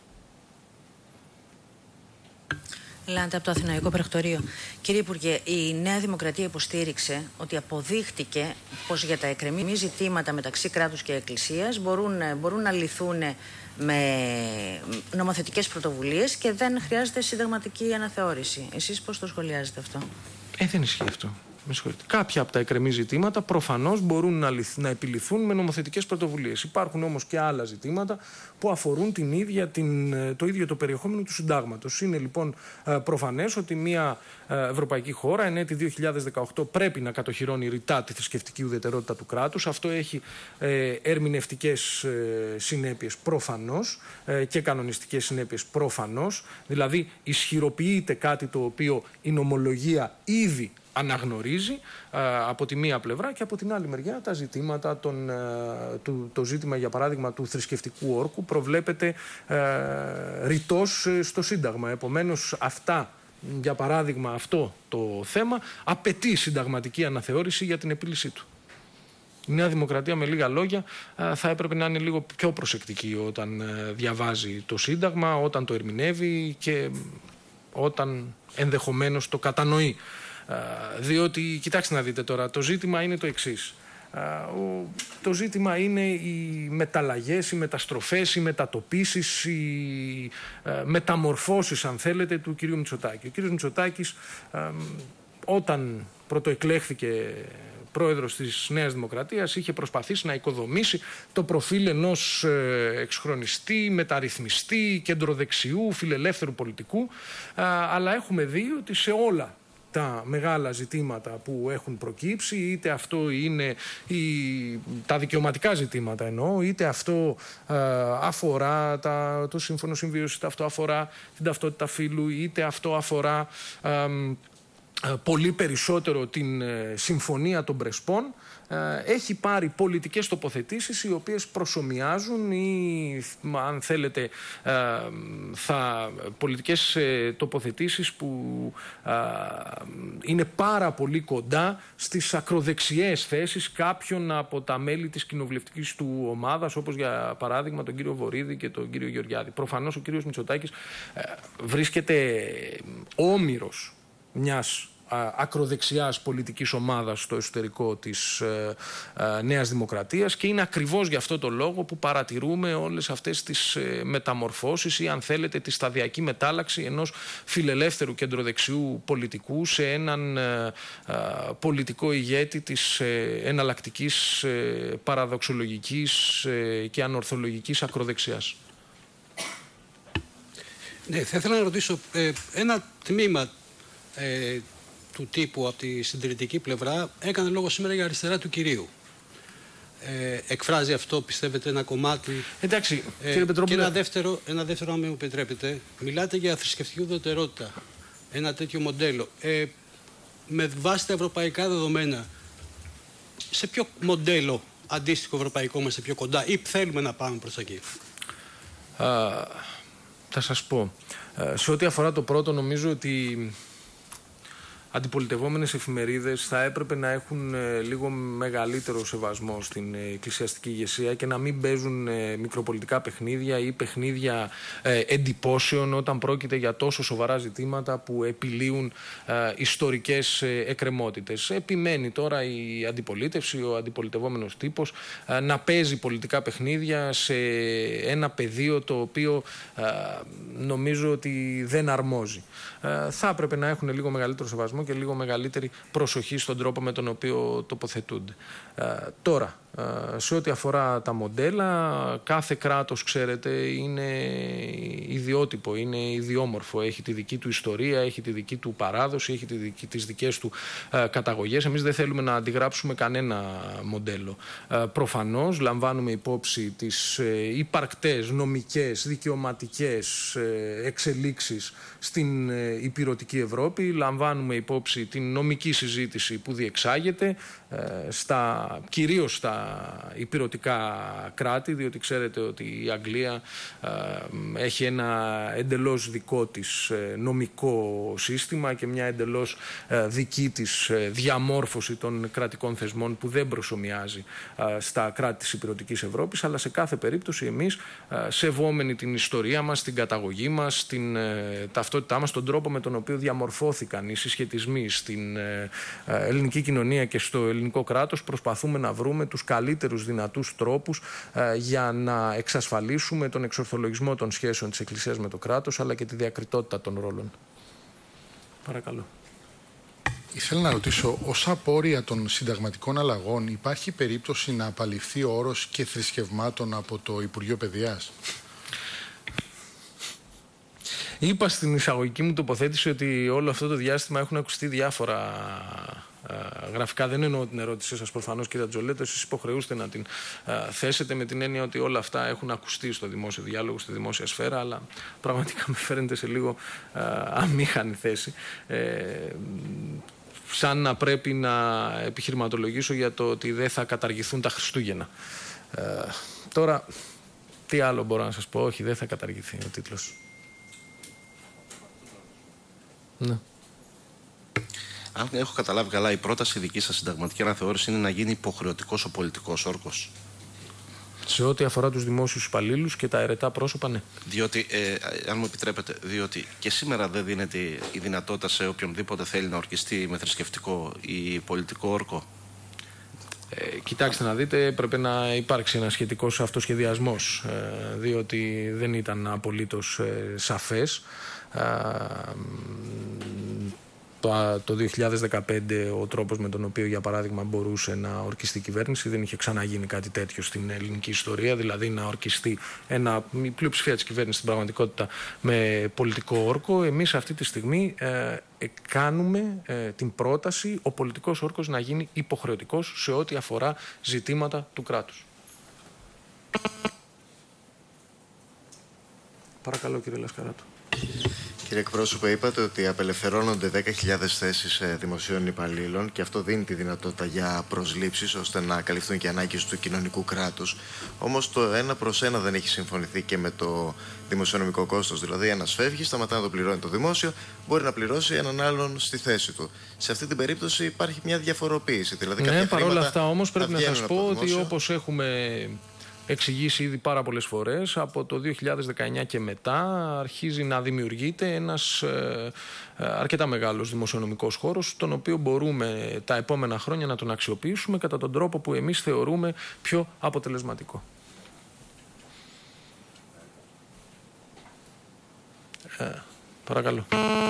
Λάντα από το Αθηναϊκό Πρακτορείο. Κύριε Υπουργέ, η Νέα Δημοκρατία υποστήριξε ότι αποδείχτηκε πως για τα εκκρεμή ζητήματα μεταξύ κράτους και εκκλησίας μπορούν, μπορούν να λυθούν με νομοθετικές πρωτοβουλίες και δεν χρειάζεται συνταγματική αναθεώρηση. Εσείς πώς το σχολιάζετε αυτό? Ε, δεν ισχύει αυτό. Με συγχωρείτε. Κάποια από τα εκκρεμή ζητήματα προφανώς μπορούν να, λυθ, να επιληθούν με νομοθετικές πρωτοβουλίες. Υπάρχουν όμως και άλλα ζητήματα που αφορούν την ίδια, την, το ίδιο το περιεχόμενο του Συντάγματος. Είναι λοιπόν προφανές ότι μια ευρωπαϊκή χώρα εν έτη δύο χιλιάδες δεκαοκτώ πρέπει να κατοχυρώνει ρητά τη θρησκευτική ουδετερότητα του κράτους. Αυτό έχει ε, ερμηνευτικές ε, συνέπειες προφανώς ε, και κανονιστικές συνέπειες προφανώς. Δηλαδή ισχυροποιείται κάτι το οποίο η νομολογία ήδη αναγνωρίζει α, από τη μία πλευρά, και από την άλλη μεριά τα ζητήματα, των, α, του, το ζήτημα για παράδειγμα του θρησκευτικού όρκου προβλέπεται α, ρητός στο Σύνταγμα. Επομένως αυτά, για παράδειγμα αυτό το θέμα απαιτεί συνταγματική αναθεώρηση για την επίλυσή του. Η Νέα Δημοκρατία, με λίγα λόγια, θα έπρεπε να είναι λίγο πιο προσεκτική όταν διαβάζει το Σύνταγμα, όταν το ερμηνεύει και όταν ενδεχομένως το κατανοεί. Διότι, κοιτάξτε να δείτε τώρα, το ζήτημα είναι το εξής. Το ζήτημα είναι οι μεταλλαγές, οι μεταστροφές, οι μετατοπίσεις, οι μεταμορφώσεις, αν θέλετε, του κυρίου Μητσοτάκη. Ο κύριος Μητσοτάκης, όταν πρωτοεκλέχθηκε πρόεδρος της Νέας Δημοκρατίας, είχε προσπαθήσει να οικοδομήσει το προφίλ ενός εξχρονιστή, μεταρρυθμιστή, κεντροδεξιού, φιλελεύθερου πολιτικού, αλλά έχουμε δει ότι σε όλα τα μεγάλα ζητήματα που έχουν προκύψει, είτε αυτό είναι η, τα δικαιωματικά ζητήματα εννοώ, είτε αυτό α, αφορά τα, το σύμφωνο συμβίωσης, είτε αυτό αφορά την ταυτότητα φύλου, είτε αυτό αφορά α, α, πολύ περισσότερο την ε, συμφωνία των Πρεσπών, έχει πάρει πολιτικές τοποθετήσεις οι οποίες προσομοιάζουν ή, αν θέλετε, θα, πολιτικές τοποθετήσεις που είναι πάρα πολύ κοντά στις ακροδεξιές θέσεις κάποιων από τα μέλη της κοινοβουλευτικής του ομάδας, όπως για παράδειγμα τον κύριο Βορίδη και τον κύριο Γεωργιάδη. Προφανώς ο κύριος Μητσοτάκης βρίσκεται όμηρος μιας ακροδεξιάς πολιτικής ομάδας στο εσωτερικό της ε, ε, Νέας Δημοκρατίας και είναι ακριβώς για αυτό το λόγο που παρατηρούμε όλες αυτές τις ε, μεταμορφώσεις ή, αν θέλετε, τη σταδιακή μετάλλαξη ενός φιλελεύθερου κεντροδεξιού πολιτικού σε έναν ε, ε, πολιτικό ηγέτη της ε, εναλλακτικής, ε, παραδοξολογικής ε, και ανορθολογικής ακροδεξιάς. Ναι, θα ήθελα να ρωτήσω ε, ένα τμήμα ε, του τύπου από τη συντηρητική πλευρά έκανε λόγο σήμερα για αριστερά του κυρίου. Ε, εκφράζει αυτό, πιστεύετε, ένα κομμάτι. Εντάξει, ε, κύριε Πετρόπουλε. Και ένα δεύτερο, ένα δεύτερο, αν μου επιτρέπετε, μιλάτε για θρησκευτική ουδετερότητα. Ένα τέτοιο μοντέλο. Ε, με βάση τα ευρωπαϊκά δεδομένα, σε ποιο μοντέλο αντίστοιχο ευρωπαϊκό είμαστε πιο κοντά ή θέλουμε να πάμε προς εκεί? Α, θα σας πω. Σε ό,τι αφορά το πρώτο, νομίζω ότι αντιπολιτευόμενες εφημερίδες θα έπρεπε να έχουν ε, λίγο μεγαλύτερο σεβασμό στην ε, εκκλησιαστική ηγεσία και να μην παίζουν ε, μικροπολιτικά παιχνίδια ή παιχνίδια ε, εντυπώσεων όταν πρόκειται για τόσο σοβαρά ζητήματα που επιλύουν ε, ιστορικές ε, εκκρεμότητες. Επιμένει τώρα η αντιπολίτευση, ο αντιπολιτευόμενος τύπος ε, να παίζει πολιτικά παιχνίδια σε ένα πεδίο το οποίο ε, νομίζω ότι δεν αρμόζει. Ε, θα έπρεπε να έχουν λίγο μεγαλύτερο σεβασμό και λίγο μεγαλύτερη προσοχή στον τρόπο με τον οποίο τοποθετούνται. Ε, τώρα, ε, σε ό,τι αφορά τα μοντέλα, κάθε κράτος, ξέρετε, είναι ιδιότυπο, είναι ιδιόμορφο. Έχει τη δική του ιστορία, έχει τη δική του παράδοση, έχει τη δική, τις δικές του ε, καταγωγές. Εμείς δεν θέλουμε να αντιγράψουμε κανένα μοντέλο. Ε, προφανώς λαμβάνουμε υπόψη τις ε, υπαρκτές, νομικές, δικαιωματικές ε, εξελίξεις στην ε, υπηρετική Ευρώπη. Λαμβάνουμε υπόψη την νομική συζήτηση που διεξάγεται ε, στα, κυρίως στα υπηρετικά κράτη, διότι ξέρετε ότι η Αγγλία ε, έχει ένα εντελώς δικό της ε, νομικό σύστημα και μια εντελώς ε, δική της ε, διαμόρφωση των κρατικών θεσμών που δεν προσομοιάζει ε, στα κράτη της υπηρετικής Ευρώπης, αλλά σε κάθε περίπτωση εμείς ε, σεβόμενοι την ιστορία μας, την καταγωγή μας, την ε, ταυτότητά μας, τον τρόπο με τον οποίο διαμορφώθηκαν οι συσχετισμοί στην ε, ελληνική κοινωνία και στο ελληνικό κράτος, προσπαθούμε να βρούμε τους καλύτερους δυνατούς τρόπους ε, για να εξασφαλίσουμε τον εξορθολογισμό των σχέσεων της Εκκλησίας με το κράτος, αλλά και τη διακριτότητα των ρόλων. Παρακαλώ. Ήθελα να ρωτήσω, ως απόρρια των συνταγματικών αλλαγών υπάρχει περίπτωση να απαλληφθεί ο όρος και θρησκευμάτων από το Υπουργείο Παιδείας? Είπα στην εισαγωγική μου τοποθέτηση ότι όλο αυτό το διάστημα έχουν ακουστεί διάφορα ε, γραφικά. Δεν εννοώ την ερώτησή σας προφανώς, κύριε Τζολέτο, εσείς υποχρεούστε να την ε, θέσετε με την έννοια ότι όλα αυτά έχουν ακουστεί στο δημόσιο διάλογο, στη δημόσια σφαίρα, αλλά πραγματικά με φέρνετε σε λίγο ε, αμήχανη θέση. Ε, σαν να πρέπει να επιχειρηματολογήσω για το ότι δεν θα καταργηθούν τα Χριστούγεννα. Ε, τώρα, τι άλλο μπορώ να σας πω? Όχι, δεν θα καταργηθεί ο τίτλος. Ναι. Αν έχω καταλάβει καλά, η πρόταση δική σας συνταγματική αναθεώρηση είναι να γίνει υποχρεωτικός ο πολιτικός όρκος. Σε ό,τι αφορά τους δημόσιους υπαλλήλους και τα αιρετά πρόσωπα, ναι. Διότι, ε, αν μου επιτρέπετε, διότι και σήμερα δεν δίνεται η δυνατότητα σε οποιονδήποτε θέλει να ορκιστεί με θρησκευτικό ή πολιτικό όρκο. Ε, κοιτάξτε να δείτε, πρέπει να υπάρξει ένα σχετικός αυτοσχεδιασμός, ε, διότι δεν ήταν απολύτως ε, σαφές. Ε, το δύο χιλιάδες δεκαπέντε ο τρόπος με τον οποίο, για παράδειγμα, μπορούσε να ορκιστεί η κυβέρνηση, δεν είχε ξαναγίνει κάτι τέτοιο στην ελληνική ιστορία, δηλαδή να ορκιστεί ένα, η πλειοψηφία της κυβέρνησης στην πραγματικότητα με πολιτικό όρκο. Εμείς αυτή τη στιγμή ε, κάνουμε ε, την πρόταση ο πολιτικός όρκος να γίνει υποχρεωτικός σε ό,τι αφορά ζητήματα του κράτους. Παρακαλώ, κύριε Λασκαράτου. Κύριε εκπρόσωπε, είπατε ότι απελευθερώνονται δέκα χιλιάδες θέσεις δημοσίων υπαλλήλων και αυτό δίνει τη δυνατότητα για προσλήψεις ώστε να καλυφθούν και οι ανάγκες του κοινωνικού κράτους. Όμως το ένα προς ένα δεν έχει συμφωνηθεί και με το δημοσιονομικό κόστος. Δηλαδή, ένας φεύγει, σταματά να το πληρώνει το δημόσιο, μπορεί να πληρώσει έναν άλλον στη θέση του. Σε αυτή την περίπτωση υπάρχει μια διαφοροποίηση. Δηλαδή, ναι, παρόλα αυτά όμως πρέπει να σας πω ότι όπως έχουμε εξηγήσει ήδη πάρα πολλές φορές, από το δύο χιλιάδες δεκαεννιά και μετά αρχίζει να δημιουργείται ένας ε, αρκετά μεγάλος δημοσιονομικός χώρος, τον οποίο μπορούμε τα επόμενα χρόνια να τον αξιοποιήσουμε κατά τον τρόπο που εμείς θεωρούμε πιο αποτελεσματικό. Ε, παρακαλώ.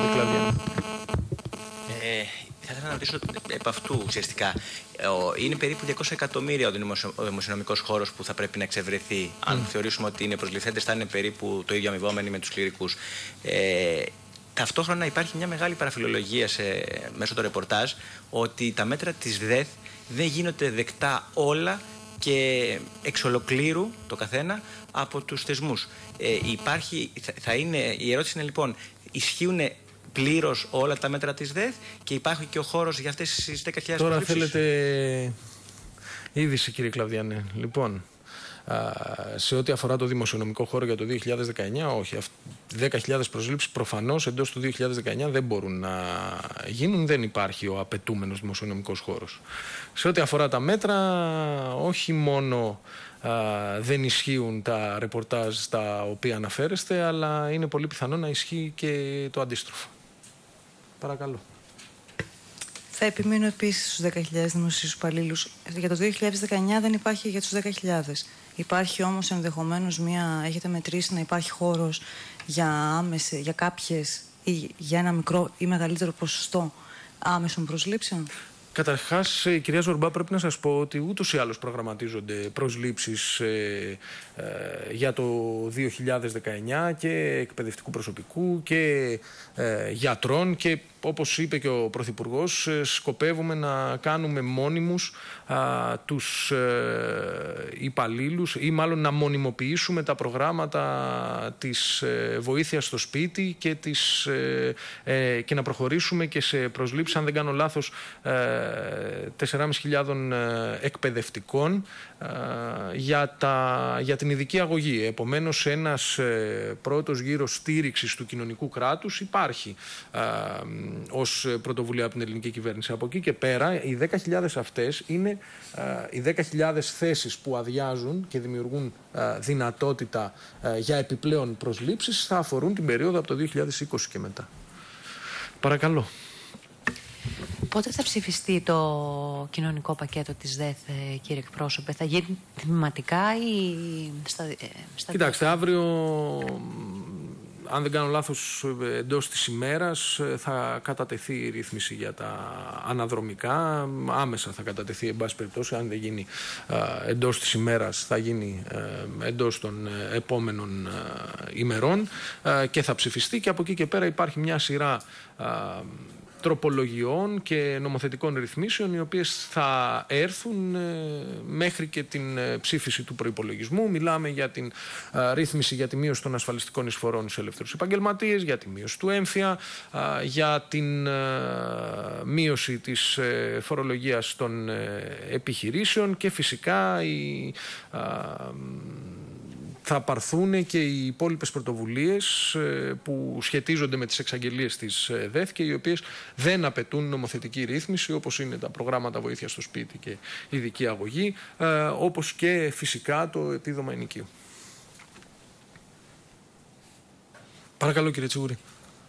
Ε, θα ήθελα να ρωτήσω επ' αυτού ουσιαστικά. Είναι περίπου διακόσια εκατομμύρια ο δημοσιονομικός χώρος που θα πρέπει να εξευρεθεί. Mm. Αν θεωρήσουμε ότι είναι προσληφθέντες, θα είναι περίπου το ίδιο αμοιβόμενοι με τους κληρικούς. Ε, ταυτόχρονα υπάρχει μια μεγάλη παραφιλολογία σε, μέσω του ρεπορτάζ ότι τα μέτρα της ΔΕΘ δεν γίνονται δεκτά όλα και εξ ολοκλήρου το καθένα από τους θεσμούς. Ε, υπάρχει, θα, θα είναι, η ερώτηση είναι λοιπόν, ισχύουν πλήρως όλα τα μέτρα της ΔΕΘ και υπάρχει και ο χώρος για αυτές τις δέκα χιλιάδες Τώρα προσλήψεις? θέλετε είδηση, κύριε Κλαβδιανέ. Λοιπόν, α, σε ό,τι αφορά το δημοσιονομικό χώρο για το δύο χιλιάδες δεκαεννιά, όχι. δέκα χιλιάδες προσλήψεις προφανώς εντός του δύο χιλιάδες δεκαεννιά δεν μπορούν να γίνουν. Δεν υπάρχει ο απαιτούμενος δημοσιονομικός χώρος. Σε ό,τι αφορά τα μέτρα, όχι μόνο α, δεν ισχύουν τα ρεπορτάζ στα οποία αναφέρεστε, αλλά είναι πολύ πιθανό να ισχύει και το αντίστροφο. Παρακαλώ. Θα επιμείνω επίσης στους δέκα χιλιάδες δημοσίους υπαλλήλους. Για το δύο χιλιάδες δεκαεννιά δεν υπάρχει για τους δέκα χιλιάδες. Υπάρχει όμως ενδεχομένως μία, έχετε μετρήσει να υπάρχει χώρος για, άμεση, για κάποιες ή για ένα μικρό ή μεγαλύτερο ποσοστό άμεσων προσλήψεων? Καταρχάς, κυρία Ζορμπά, πρέπει να σας πω ότι ούτως ή άλλως προγραμματίζονται προσλήψεις ε, ε, για το δύο χιλιάδες δεκαεννιά και εκπαιδευτικού προσωπικού και ε, γιατρών και, όπως είπε και ο Πρωθυπουργός, ε, σκοπεύουμε να κάνουμε μόνιμους α, τους ε, υπαλλήλους ή μάλλον να μονιμοποιήσουμε τα προγράμματα της ε, βοήθειας στο σπίτι και, της, ε, ε, και να προχωρήσουμε και σε προσλήψεις, αν δεν κάνω λάθος, ε, τεσσεράμισι χιλιάδες εκπαιδευτικών για, τα, για την ειδική αγωγή. Επομένως, ένας ε, πρώτος γύρος στήριξης του κοινωνικού κράτους υπάρχει ε, ως πρωτοβουλία από την ελληνική κυβέρνηση. Από εκεί και πέρα, οι δέκα χιλιάδες αυτές είναι ε, οι δέκα χιλιάδες θέσεις που αδειάζουν και δημιουργούν ε, δυνατότητα ε, για επιπλέον προσλήψεις, θα αφορούν την περίοδο από το δύο χιλιάδες είκοσι και μετά. Παρακαλώ. Πότε θα ψηφιστεί το κοινωνικό πακέτο της ΔΕΘ, κύριε εκπρόσωπε? Θα γίνει τμηματικά ή στα, στα... Κοιτάξτε, αύριο, αν δεν κάνω λάθος, εντός της ημέρας θα κατατεθεί η ρύθμιση για τα αναδρομικά. Άμεσα θα κατατεθεί, εν πάση περιπτώσει, αν δεν γίνει εντός της ημέρας, θα γίνει εντός των επόμενων ημερών και θα ψηφιστεί, και από εκεί και πέρα υπάρχει μια σειρά τροπολογιών και νομοθετικών ρυθμίσεων, οι οποίες θα έρθουν ε, μέχρι και την ε, ψήφιση του προϋπολογισμού. Μιλάμε για την ε, ρύθμιση για τη μείωση των ασφαλιστικών εισφορών σε ελεύθερους επαγγελματίες, για τη μείωση του έμφυα, ε, για την ε, μείωση της ε, φορολογίας των ε, επιχειρήσεων και φυσικά η, ε, θα πάρθουν και οι υπόλοιπες πρωτοβουλίες που σχετίζονται με τις εξαγγελίες της ΔΕΘ και οι οποίες δεν απαιτούν νομοθετική ρύθμιση, όπως είναι τα προγράμματα βοήθειας στο σπίτι και ειδική αγωγή, όπως και φυσικά το επίδομα ενοικίου. Παρακαλώ, κύριε Τσιγούρη.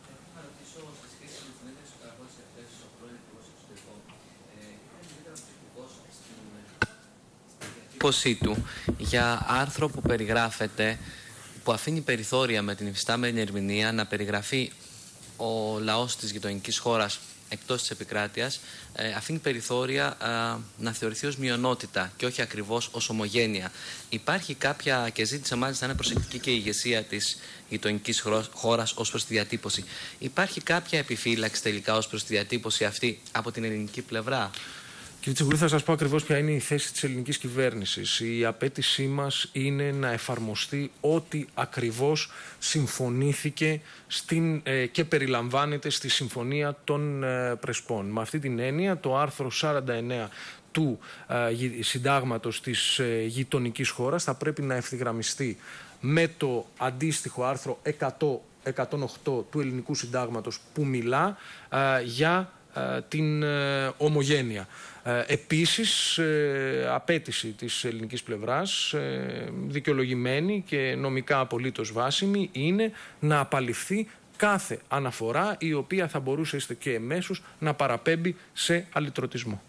Του για άρθρο που περιγράφεται, που αφήνει περιθώρια με την υφιστάμενη ερμηνεία να περιγραφεί ο λαός της γειτονικής χώρας εκτός της επικράτειας, ε, αφήνει περιθώρια ε, να θεωρηθεί ως μειονότητα και όχι ακριβώς ως ομογένεια. Υπάρχει κάποια, και ζήτησα μάλιστα να είναι προσεκτική και η ηγεσία της γειτονικής χώρας ως προς τη διατύπωση. Υπάρχει κάποια επιφύλαξη τελικά ως προς τη διατύπωση αυτή από την ελληνική πλευρά? Κύριε Τσιγούρη, θα σας πω ακριβώς ποια είναι η θέση της ελληνικής κυβέρνησης. Η απέτησή μας είναι να εφαρμοστεί ό,τι ακριβώς συμφωνήθηκε στην, ε, και περιλαμβάνεται στη Συμφωνία των ε, Πρεσπών. Με αυτή την έννοια, το άρθρο σαράντα εννέα του ε, συντάγματος της ε, γειτονικής χώρας θα πρέπει να ευθυγραμμιστεί με το αντίστοιχο άρθρο εκατό, εκατόν οκτώ του ελληνικού συντάγματος που μιλά ε, για ε, την ε, ομογένεια. Επίσης, απέτηση της ελληνικής πλευράς, δικαιολογημένη και νομικά απολύτως βάσιμη, είναι να απαλληφθεί κάθε αναφορά η οποία θα μπορούσε έστω και εμέσως να παραπέμπει σε αλυτρωτισμό.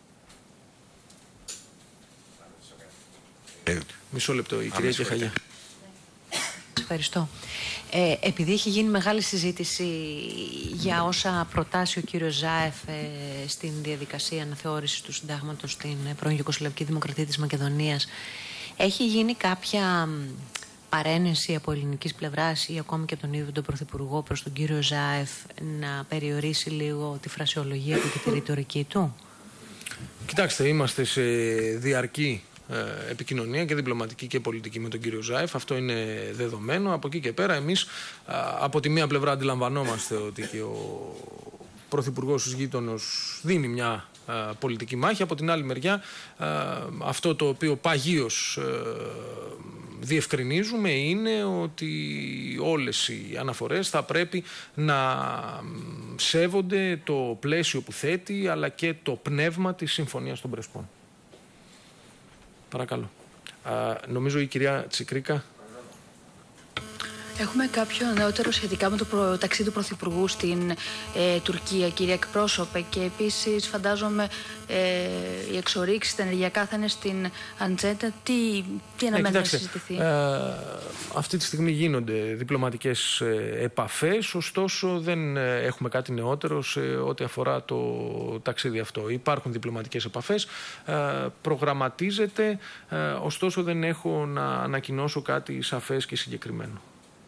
Ε, Μισό λεπτό, η κυρία Κεχαγιά. Ευχαριστώ. Ε, επειδή έχει γίνει μεγάλη συζήτηση για όσα προτάσει ο κύριος Ζάεφ ε, στην διαδικασία αναθεώρησης του συντάγματος στην πρώην Ιουγκοσλαβική Δημοκρατία της Μακεδονίας, έχει γίνει κάποια παρένεση από ελληνικής πλευράς ή ακόμη και από τον ίδιο τον Πρωθυπουργό προς τον κύριο Ζάεφ να περιορίσει λίγο τη φρασιολογία του και τη ρητορική του? Κοιτάξτε, είμαστε σε διαρκή επικοινωνία και διπλωματική και πολιτική με τον κύριο Ζάεφ. Αυτό είναι δεδομένο. Από εκεί και πέρα εμείς από τη μία πλευρά αντιλαμβανόμαστε ότι και ο Πρωθυπουργός της γείτονος δίνει μια πολιτική μάχη. Από την άλλη μεριά αυτό το οποίο παγίως διευκρινίζουμε είναι ότι όλες οι αναφορές θα πρέπει να σέβονται το πλαίσιο που θέτει αλλά και το πνεύμα της Συμφωνίας των Πρεσπών. Παρακαλώ. Α, νομίζω η κυρία Τσικρίκα. Έχουμε κάποιο νεότερο σχετικά με το προ... ταξίδι του Πρωθυπουργού στην ε, Τουρκία, κύριε εκπρόσωπε, και επίσης φαντάζομαι ε, οι εξορίξεις, τα ενεργειακά θα είναι στην ατζέντα. Τι, τι αναμένεται να συζητηθεί? Ε, αυτή τη στιγμή γίνονται διπλωματικές ε, επαφές, ωστόσο δεν ε, έχουμε κάτι νεότερο σε ό,τι αφορά το ταξίδι αυτό. Υπάρχουν διπλωματικές επαφές, ε, προγραμματίζεται, ε, ωστόσο δεν έχω να ανακοινώσω κάτι σαφές και συγκεκριμένο.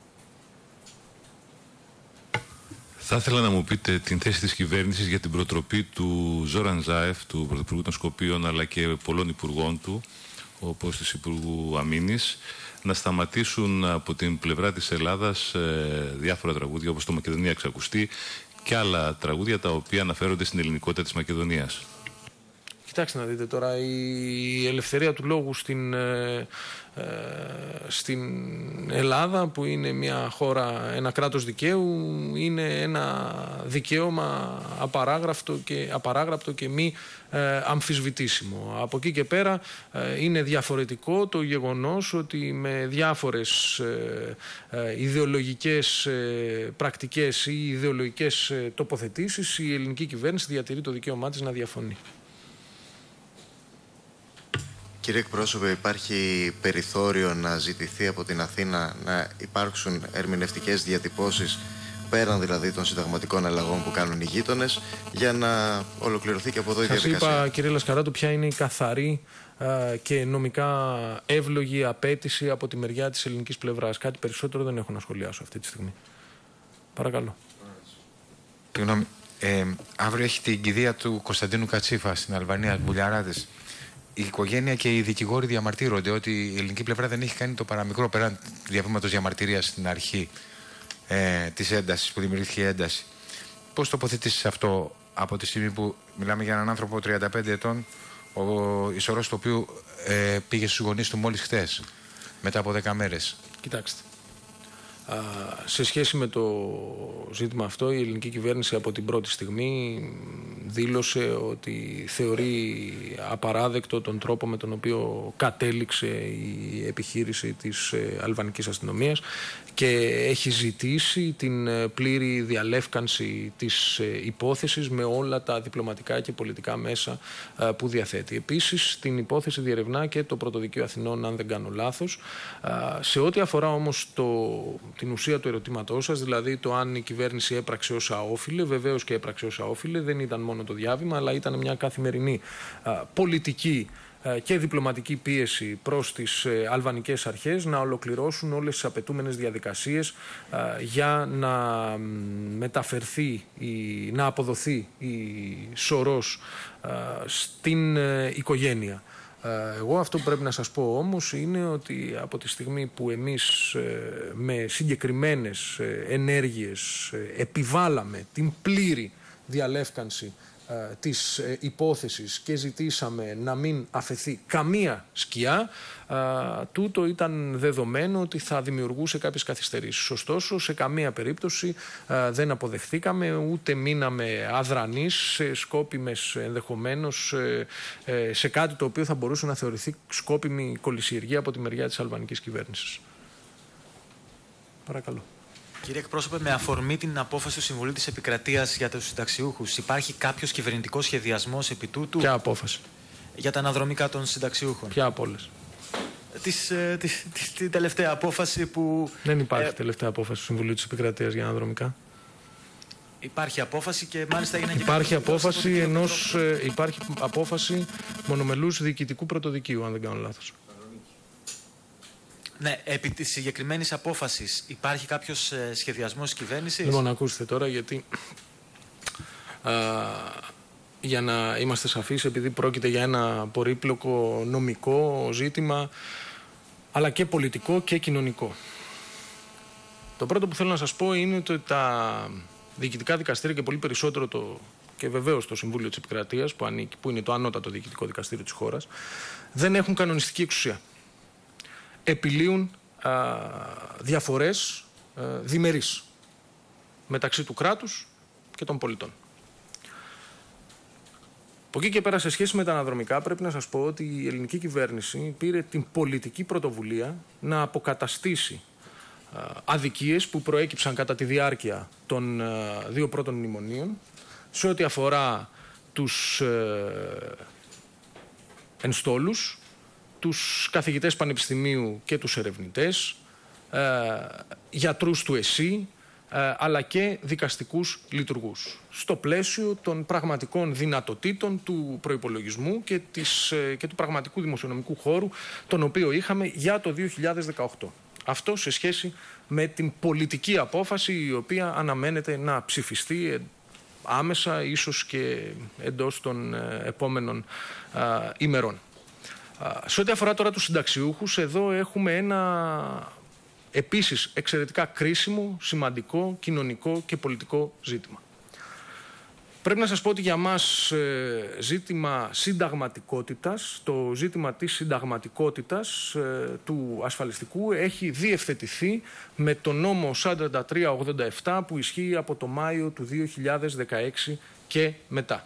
Θα ήθελα να μου πείτε την θέση της κυβέρνησης για την προτροπή του Ζόραν Ζάεφ, του Πρωθυπουργού των Σκοπίων, αλλά και πολλών υπουργών του, όπως της Υπουργού Αμήνης, να σταματήσουν από την πλευρά της Ελλάδας ε, διάφορα τραγούδια, όπως το Μακεδονία Εξακουστεί, και άλλα τραγούδια τα οποία αναφέρονται στην ελληνικότητα της Μακεδονίας. Κοιτάξτε να δείτε τώρα, η ελευθερία του λόγου στην, ε, ε, στην Ελλάδα, που είναι μια χώρα, ένα κράτος δικαίου, είναι ένα δικαίωμα απαράγραπτο και, απαράγραπτο και μη ε, αμφισβητήσιμο. Από εκεί και πέρα ε, είναι διαφορετικό το γεγονός ότι με διάφορες ε, ε, ιδεολογικές ε, πρακτικές ή ιδεολογικές ε, τοποθετήσεις η ελληνική κυβέρνηση διατηρεί το δικαίωμά της να διαφωνεί. Κύριε εκπρόσωπε, υπάρχει περιθώριο να ζητηθεί από την Αθήνα να υπάρξουν ερμηνευτικές διατυπώσεις, πέραν δηλαδή των συνταγματικών αλλαγών που κάνουν οι γείτονες, για να ολοκληρωθεί και από εδώ η διαδικασία? Σας είπα, κύριε Λασκαράτου, ποια είναι η καθαρή α, και νομικά εύλογη απέτηση από τη μεριά της ελληνικής πλευράς. Κάτι περισσότερο δεν έχω να σχολιάσω αυτή τη στιγμή. Παρακαλώ. Συγγνώμη. Ε, αύριο έχει την κηδεία του Κωνσταντίνου Κατσίφα στην Αλβανία, Μπουλιαράδες. Η οικογένεια και οι δικηγόροι διαμαρτύρονται ότι η ελληνική πλευρά δεν έχει κάνει το παραμικρό πέραν του διαβήματος διαμαρτυρίας στην αρχή ε, της έντασης, που δημιουργήθηκε η ένταση. Πώς τοποθετήσεις αυτό από τη στιγμή που μιλάμε για έναν άνθρωπο τριάντα πέντε ετών, ο ισορρός του οποίου ε, πήγε στους γονείς του μόλις χτες, μετά από δέκα μέρες? Κοιτάξτε. Σε σχέση με το ζήτημα αυτό, η ελληνική κυβέρνηση από την πρώτη στιγμή δήλωσε ότι θεωρεί απαράδεκτο τον τρόπο με τον οποίο κατέληξε η επιχείρηση της αλβανικής αστυνομίας και έχει ζητήσει την πλήρη διαλεύκανση της υπόθεσης με όλα τα διπλωματικά και πολιτικά μέσα που διαθέτει. Επίσης, την υπόθεση διερευνά και το Πρωτοδικείο Αθηνών, αν δεν κάνω λάθος. Σε ό,τι αφορά όμως το, την ουσία του ερωτήματός σας, δηλαδή το αν η κυβέρνηση έπραξε όσα όφιλε, βεβαίως και έπραξε όσα όφιλε, δεν ήταν μόνο το διάβημα, αλλά ήταν μια καθημερινή πολιτική και διπλωματική πίεση προς τις αλβανικές αρχές να ολοκληρώσουν όλες τις απαιτούμενες διαδικασίες για να μεταφερθεί, η, να αποδοθεί η Σορός στην οικογένεια. Εγώ αυτό που πρέπει να σας πω όμως είναι ότι από τη στιγμή που εμείς με συγκεκριμένες ενέργειες επιβάλαμε την πλήρη διαλεύκανση της υπόθεσης και ζητήσαμε να μην αφαιθεί καμία σκιά, τούτο ήταν δεδομένο ότι θα δημιουργούσε κάποιες καθυστερήσεις. Ωστόσο, σε καμία περίπτωση δεν αποδεχθήκαμε ούτε μείναμε αδρανείς σε σκόπιμες, ενδεχομένως σε κάτι το οποίο θα μπορούσε να θεωρηθεί σκόπιμη κολυσιεργία από τη μεριά της αλβανικής κυβέρνησης. Παρακαλώ. Κύριε εκπρόσωπε, με αφορμή την απόφαση του Συμβουλίου της Επικρατείας για τους συνταξιούχους, υπάρχει κάποιος κυβερνητικός σχεδιασμός επί τούτου? Ποια απόφαση? Για τα αναδρομικά των συνταξιούχων. Ποια από όλες? Της, ε, της, της, την τελευταία απόφαση που... Δεν υπάρχει ε, τελευταία απόφαση του Συμβουλίου της Επικρατείας για αναδρομικά. Υπάρχει απόφαση και μάλιστα είναι και... Υπάρχει απόφαση ενός, ε, υπάρχει απόφαση μονομελούς διοικητικού πρωτοδικείου, αν δεν κάνω λάθος. Ναι, επί της συγκεκριμένης απόφασης υπάρχει κάποιος ε, σχεδιασμός της κυβέρνησης? Λοιπόν, ακούστε τώρα, γιατί α, για να είμαστε σαφείς, επειδή πρόκειται για ένα πολύπλοκο νομικό ζήτημα, αλλά και πολιτικό και κοινωνικό. Το πρώτο που θέλω να σας πω είναι ότι τα διοικητικά δικαστήρια και πολύ περισσότερο το, και βεβαίως το Συμβούλιο της Επικρατείας, που, ανήκει, που είναι το ανώτατο διοικητικό δικαστήριο της χώρας, δεν έχουν κανονιστική εξουσία. Επιλύουν α, διαφορές α, διμερείς μεταξύ του κράτους και των πολιτών. Από εκεί και πέρα, σε σχέση με τα αναδρομικά, πρέπει να σας πω ότι η ελληνική κυβέρνηση πήρε την πολιτική πρωτοβουλία να αποκαταστήσει α, αδικίες που προέκυψαν κατά τη διάρκεια των α, δύο πρώτων μνημονίων σε ό,τι αφορά τους ε, ενστόλους, τους καθηγητές πανεπιστημίου και τους ερευνητές, ε, γιατρούς του ΕΣΥ, ε, αλλά και δικαστικούς λειτουργούς, στο πλαίσιο των πραγματικών δυνατοτήτων του προϋπολογισμού και, της, ε, και του πραγματικού δημοσιονομικού χώρου, τον οποίο είχαμε για το δύο χιλιάδες δεκαοκτώ. Αυτό σε σχέση με την πολιτική απόφαση, η οποία αναμένεται να ψηφιστεί άμεσα, ίσως και εντός των ε, επόμενων ε, ημερών. Σε ό,τι αφορά τώρα τους συνταξιούχους, εδώ έχουμε ένα επίσης εξαιρετικά κρίσιμο, σημαντικό, κοινωνικό και πολιτικό ζήτημα. Πρέπει να σας πω ότι για μας ε, ζήτημα συνταγματικότητας, το ζήτημα της συνταγματικότητας ε, του ασφαλιστικού έχει διευθετηθεί με το νόμο σαράντα τρία ογδόντα επτά που ισχύει από το Μάιο του δύο χιλιάδες δεκαέξι και μετά.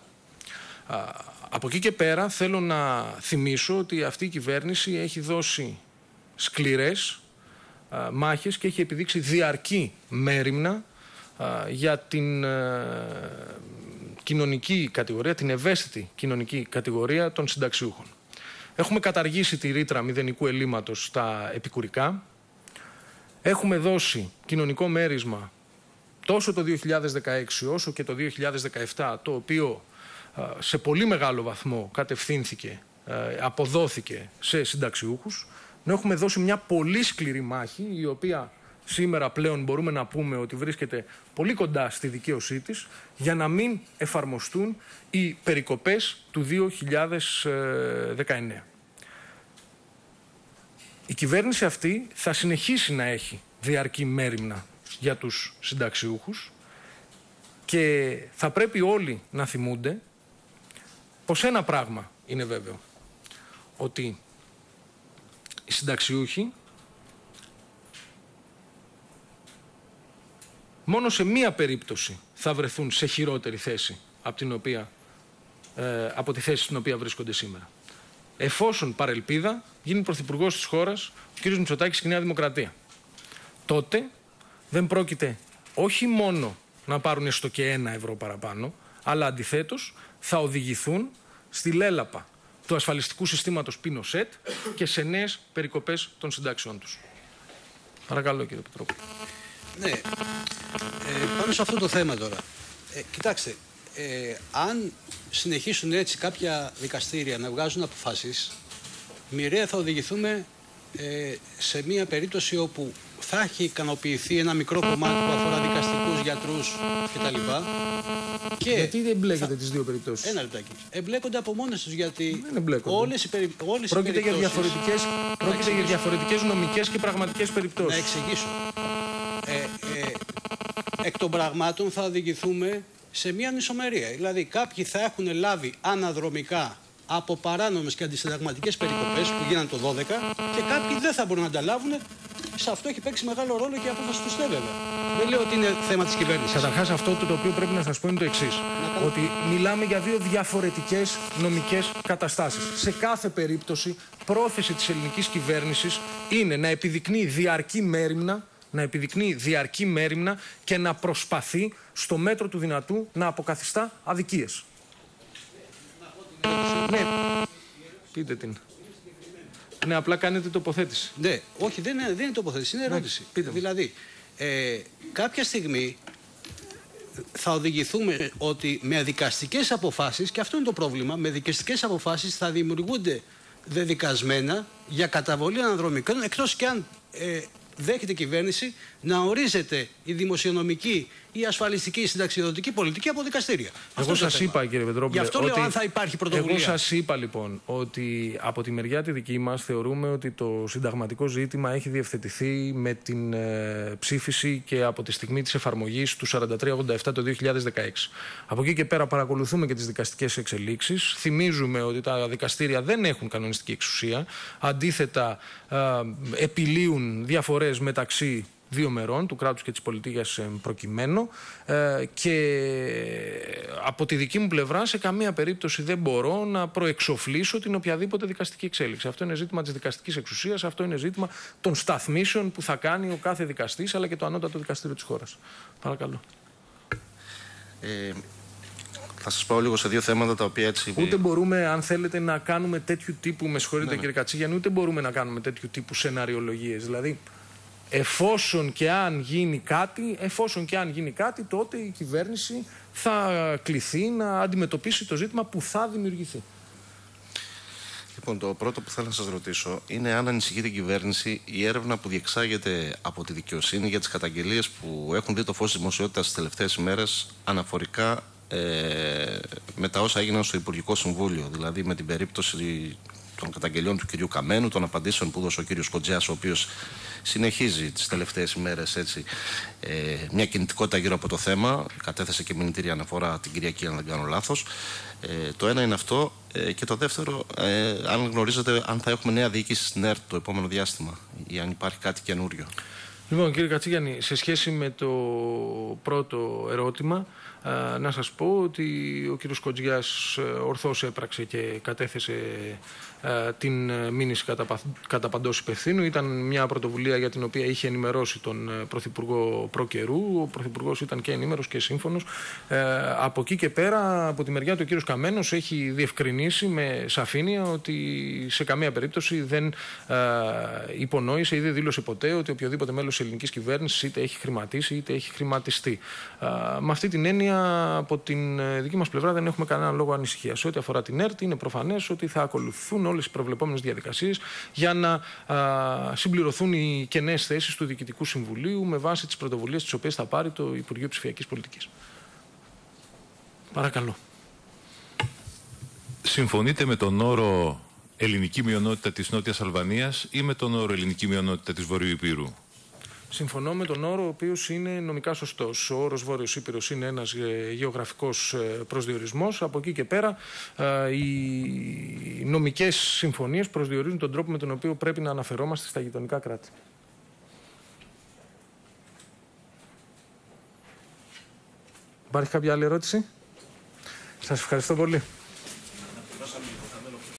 Από εκεί και πέρα θέλω να θυμίσω ότι αυτή η κυβέρνηση έχει δώσει σκληρές α, μάχες και έχει επιδείξει διαρκή μέριμνα α, για την α, κοινωνική κατηγορία, την ευαίσθητη κοινωνική κατηγορία των συνταξιούχων. Έχουμε καταργήσει τη ρήτρα μηδενικού ελλείμματος στα επικουρικά. Έχουμε δώσει κοινωνικό μέρισμα τόσο το δύο χιλιάδες δεκαέξι όσο και το δύο χιλιάδες δεκαεπτά, το οποίο σε πολύ μεγάλο βαθμό κατευθύνθηκε, αποδόθηκε σε συνταξιούχους. Έχουμε δώσει μια πολύ σκληρή μάχη, η οποία σήμερα πλέον μπορούμε να πούμε ότι βρίσκεται πολύ κοντά στη δικαίωσή της, για να μην εφαρμοστούν οι περικοπές του δύο χιλιάδες δεκαεννέα. Η κυβέρνηση αυτή θα συνεχίσει να έχει διαρκή μέριμνα για τους συνταξιούχους και θα πρέπει όλοι να θυμούνται πως ένα πράγμα είναι βέβαιο, ότι οι συνταξιούχοι μόνο σε μία περίπτωση θα βρεθούν σε χειρότερη θέση από, την οποία, ε, από τη θέση στην οποία βρίσκονται σήμερα. Εφόσον παρελπίδα γίνει πρωθυπουργός της χώρας ο κ. Μητσοτάκης και η Νέα Δημοκρατία. Τότε δεν πρόκειται όχι μόνο να πάρουν έστω και ένα ευρώ παραπάνω, αλλά αντιθέτως θα οδηγηθούν στη λέλαπα του ασφαλιστικού συστήματος Πινοσέτ και σε νέες περικοπές των συντάξεών τους. Παρακαλώ, κύριε Πετρόπουλο. Ναι, ε, πάνω σε αυτό το θέμα τώρα. Ε, κοιτάξτε, ε, αν συνεχίσουν έτσι κάποια δικαστήρια να βγάζουν αποφάσεις, μοιραία θα οδηγηθούμε ε, σε μια περίπτωση όπου θα έχει ικανοποιηθεί ένα μικρό κομμάτι που αφορά δικαστικούς, γιατρούς κτλ. Και γιατί δεν εμπλέκεται θα... τις δύο περιπτώσεις? Ένα λεπτάκι. Εμπλέκονται από μόνες τους, γιατί δεν εμπλέκονται. όλες οι, περι... όλες πρόκειται οι περιπτώσεις... για διαφορετικές, πρόκειται για διαφορετικές νομικές και πραγματικές περιπτώσεις. Να εξηγήσω. Ε, ε, εκ των πραγμάτων θα οδηγηθούμε σε μια ανισομερία. Δηλαδή κάποιοι θα έχουν λάβει αναδρομικά από παράνομες και αντισυνταγματικές περικοπές που γίνανε το δώδεκα και κάποιοι δεν θα μπορούν να τα λάβουν. Σε αυτό έχει παίξει μεγάλο ρόλο και η απόφαση του ΣΤΕ, βέβαια. Δεν λέω ότι είναι θέμα της κυβέρνησης. Καταρχάς, αυτό το οποίο πρέπει να σας πω είναι το εξής. Ότι μιλάμε για δύο διαφορετικές νομικές καταστάσεις. Σε κάθε περίπτωση, πρόθεση της ελληνικής κυβέρνησης είναι να επιδεικνύει διαρκή μέριμνα, να επιδεικνύει διαρκή μέριμνα και να προσπαθεί στο μέτρο του δυνατού να αποκαθιστά αδικίες. Ναι, πείτε την. Ναι, απλά κάνετε τοποθέτηση. Ναι, όχι, δεν είναι, δεν είναι τοποθέτηση, είναι ερώτηση. Ναι, δηλαδή, ε, κάποια στιγμή θα οδηγηθούμε ότι με δικαστικές αποφάσεις, και αυτό είναι το πρόβλημα, με δικαστικές αποφάσεις θα δημιουργούνται δεδικασμένα για καταβολή αναδρομικών, εκτός και αν ε, δέχεται η κυβέρνηση να ορίζεται η δημοσιονομική, η ασφαλιστική, η συνταξιδοτική πολιτική από δικαστήρια. Εγώ σας είπα, κύριε Πετρόπουλε, γι' αυτό ότι... λέω αν θα υπάρχει πρωτοβουλία. Εγώ σας είπα λοιπόν ότι από τη μεριά τη δική μας θεωρούμε ότι το συνταγματικό ζήτημα έχει διευθετηθεί με την ε, ψήφιση και από τη στιγμή της εφαρμογής του σαράντα τρία ογδόντα επτά το δύο χιλιάδες δεκαέξι. Από εκεί και πέρα παρακολουθούμε και τις δικαστικές εξελίξεις. Θυμίζουμε ότι τα δικαστήρια δεν έχουν κανονιστική εξουσία. Αντίθετα, ε, επιλύουν διαφορές μεταξύ δύο μερών, του κράτους και της πολιτείας προκειμένου, ε, και από τη δική μου πλευρά σε καμία περίπτωση δεν μπορώ να προεξοφλήσω την οποιαδήποτε δικαστική εξέλιξη. Αυτό είναι ζήτημα της δικαστικής εξουσίας, αυτό είναι ζήτημα των σταθμίσεων που θα κάνει ο κάθε δικαστής αλλά και το ανώτατο δικαστήριο της χώρας. Παρακαλώ. Ε, θα σας πάω λίγο σε δύο θέματα τα οποία έτσι... Ούτε μπορούμε, αν θέλετε, να κάνουμε τέτοιου τύπου, με συγχωρείτε ναι, ναι. κύριε Κατσίγιαννη, ούτε μπορούμε να κάνουμε τέτοιου τύπου σεναριολογίες. Δηλαδή, εφόσον και αν γίνει κάτι, εφόσον και αν γίνει κάτι, τότε η κυβέρνηση θα κληθεί να αντιμετωπίσει το ζήτημα που θα δημιουργηθεί. Λοιπόν, το πρώτο που θέλω να σας ρωτήσω είναι αν ανησυχεί την κυβέρνηση η έρευνα που διεξάγεται από τη δικαιοσύνη για τις καταγγελίες που έχουν δει το φως της δημοσιότητας τις τελευταίες ημέρες αναφορικά ε, με τα όσα έγιναν στο Υπουργικό Συμβούλιο, δηλαδή με την περίπτωση των καταγγελιών του κυρίου Καμένου, των απαντήσεων που έδωσε ο κύριος Κοντζιάς, ο οποίος συνεχίζει τις τελευταίες ημέρες έτσι, ε, μια κινητικότητα γύρω από το θέμα. Κατέθεσε και μηνυτήρια αναφορά την Κυριακή, αν δεν κάνω λάθος. Ε, το ένα είναι αυτό. Ε, και το δεύτερο, ε, αν γνωρίζετε αν θα έχουμε νέα διοίκηση στην ΕΡΤ το επόμενο διάστημα ή αν υπάρχει κάτι καινούριο. Λοιπόν, κύριε Κατσίγιαννη, σε σχέση με το πρώτο ερώτημα, να σας πω ότι ο κύριος Κοντζιάς ορθώς έπραξε και κατέθεσε την μήνυση κατά, κατά παντός υπευθύνου. Ήταν μια πρωτοβουλία για την οποία είχε ενημερώσει τον Πρωθυπουργό προ καιρού. Ο Πρωθυπουργός ήταν και ενήμερος και σύμφωνος. Από εκεί και πέρα, από τη μεριά του, ο κύριος Καμένος έχει διευκρινίσει με σαφήνεια ότι σε καμία περίπτωση δεν υπονόησε ή δεν δήλωσε ποτέ ότι οποιοδήποτε μέλος της ελληνικής κυβέρνησης είτε έχει χρηματίσει είτε έχει χρηματιστεί. Με αυτή την έννοια, από την δική μας πλευρά δεν έχουμε κανένα λόγο ανησυχίας. Σε ό,τι αφορά την ΕΡΤ, είναι προφανές ότι θα ακολουθούν όλες οι προβλεπόμενες διαδικασίες για να α, συμπληρωθούν οι κενές θέσεις του Διοικητικού Συμβουλίου με βάση τις πρωτοβουλίες τις οποίες θα πάρει το Υπουργείο Ψηφιακής Πολιτικής. Παρακαλώ. Συμφωνείτε με τον όρο ελληνική μειονότητα της Νότιας Αλβανίας ή με τον όρο ελληνική μειονότητα της Βορείου Ηπείρου? Συμφωνώ με τον όρο ο οποίος είναι νομικά σωστός. Ο όρος Βόρειος Ήπειρος είναι ένας γεωγραφικός προσδιορισμός. Από εκεί και πέρα οι νομικές συμφωνίες προσδιορίζουν τον τρόπο με τον οποίο πρέπει να αναφερόμαστε στα γειτονικά κράτη. Υπάρχει κάποια άλλη ερώτηση? Σας ευχαριστώ πολύ.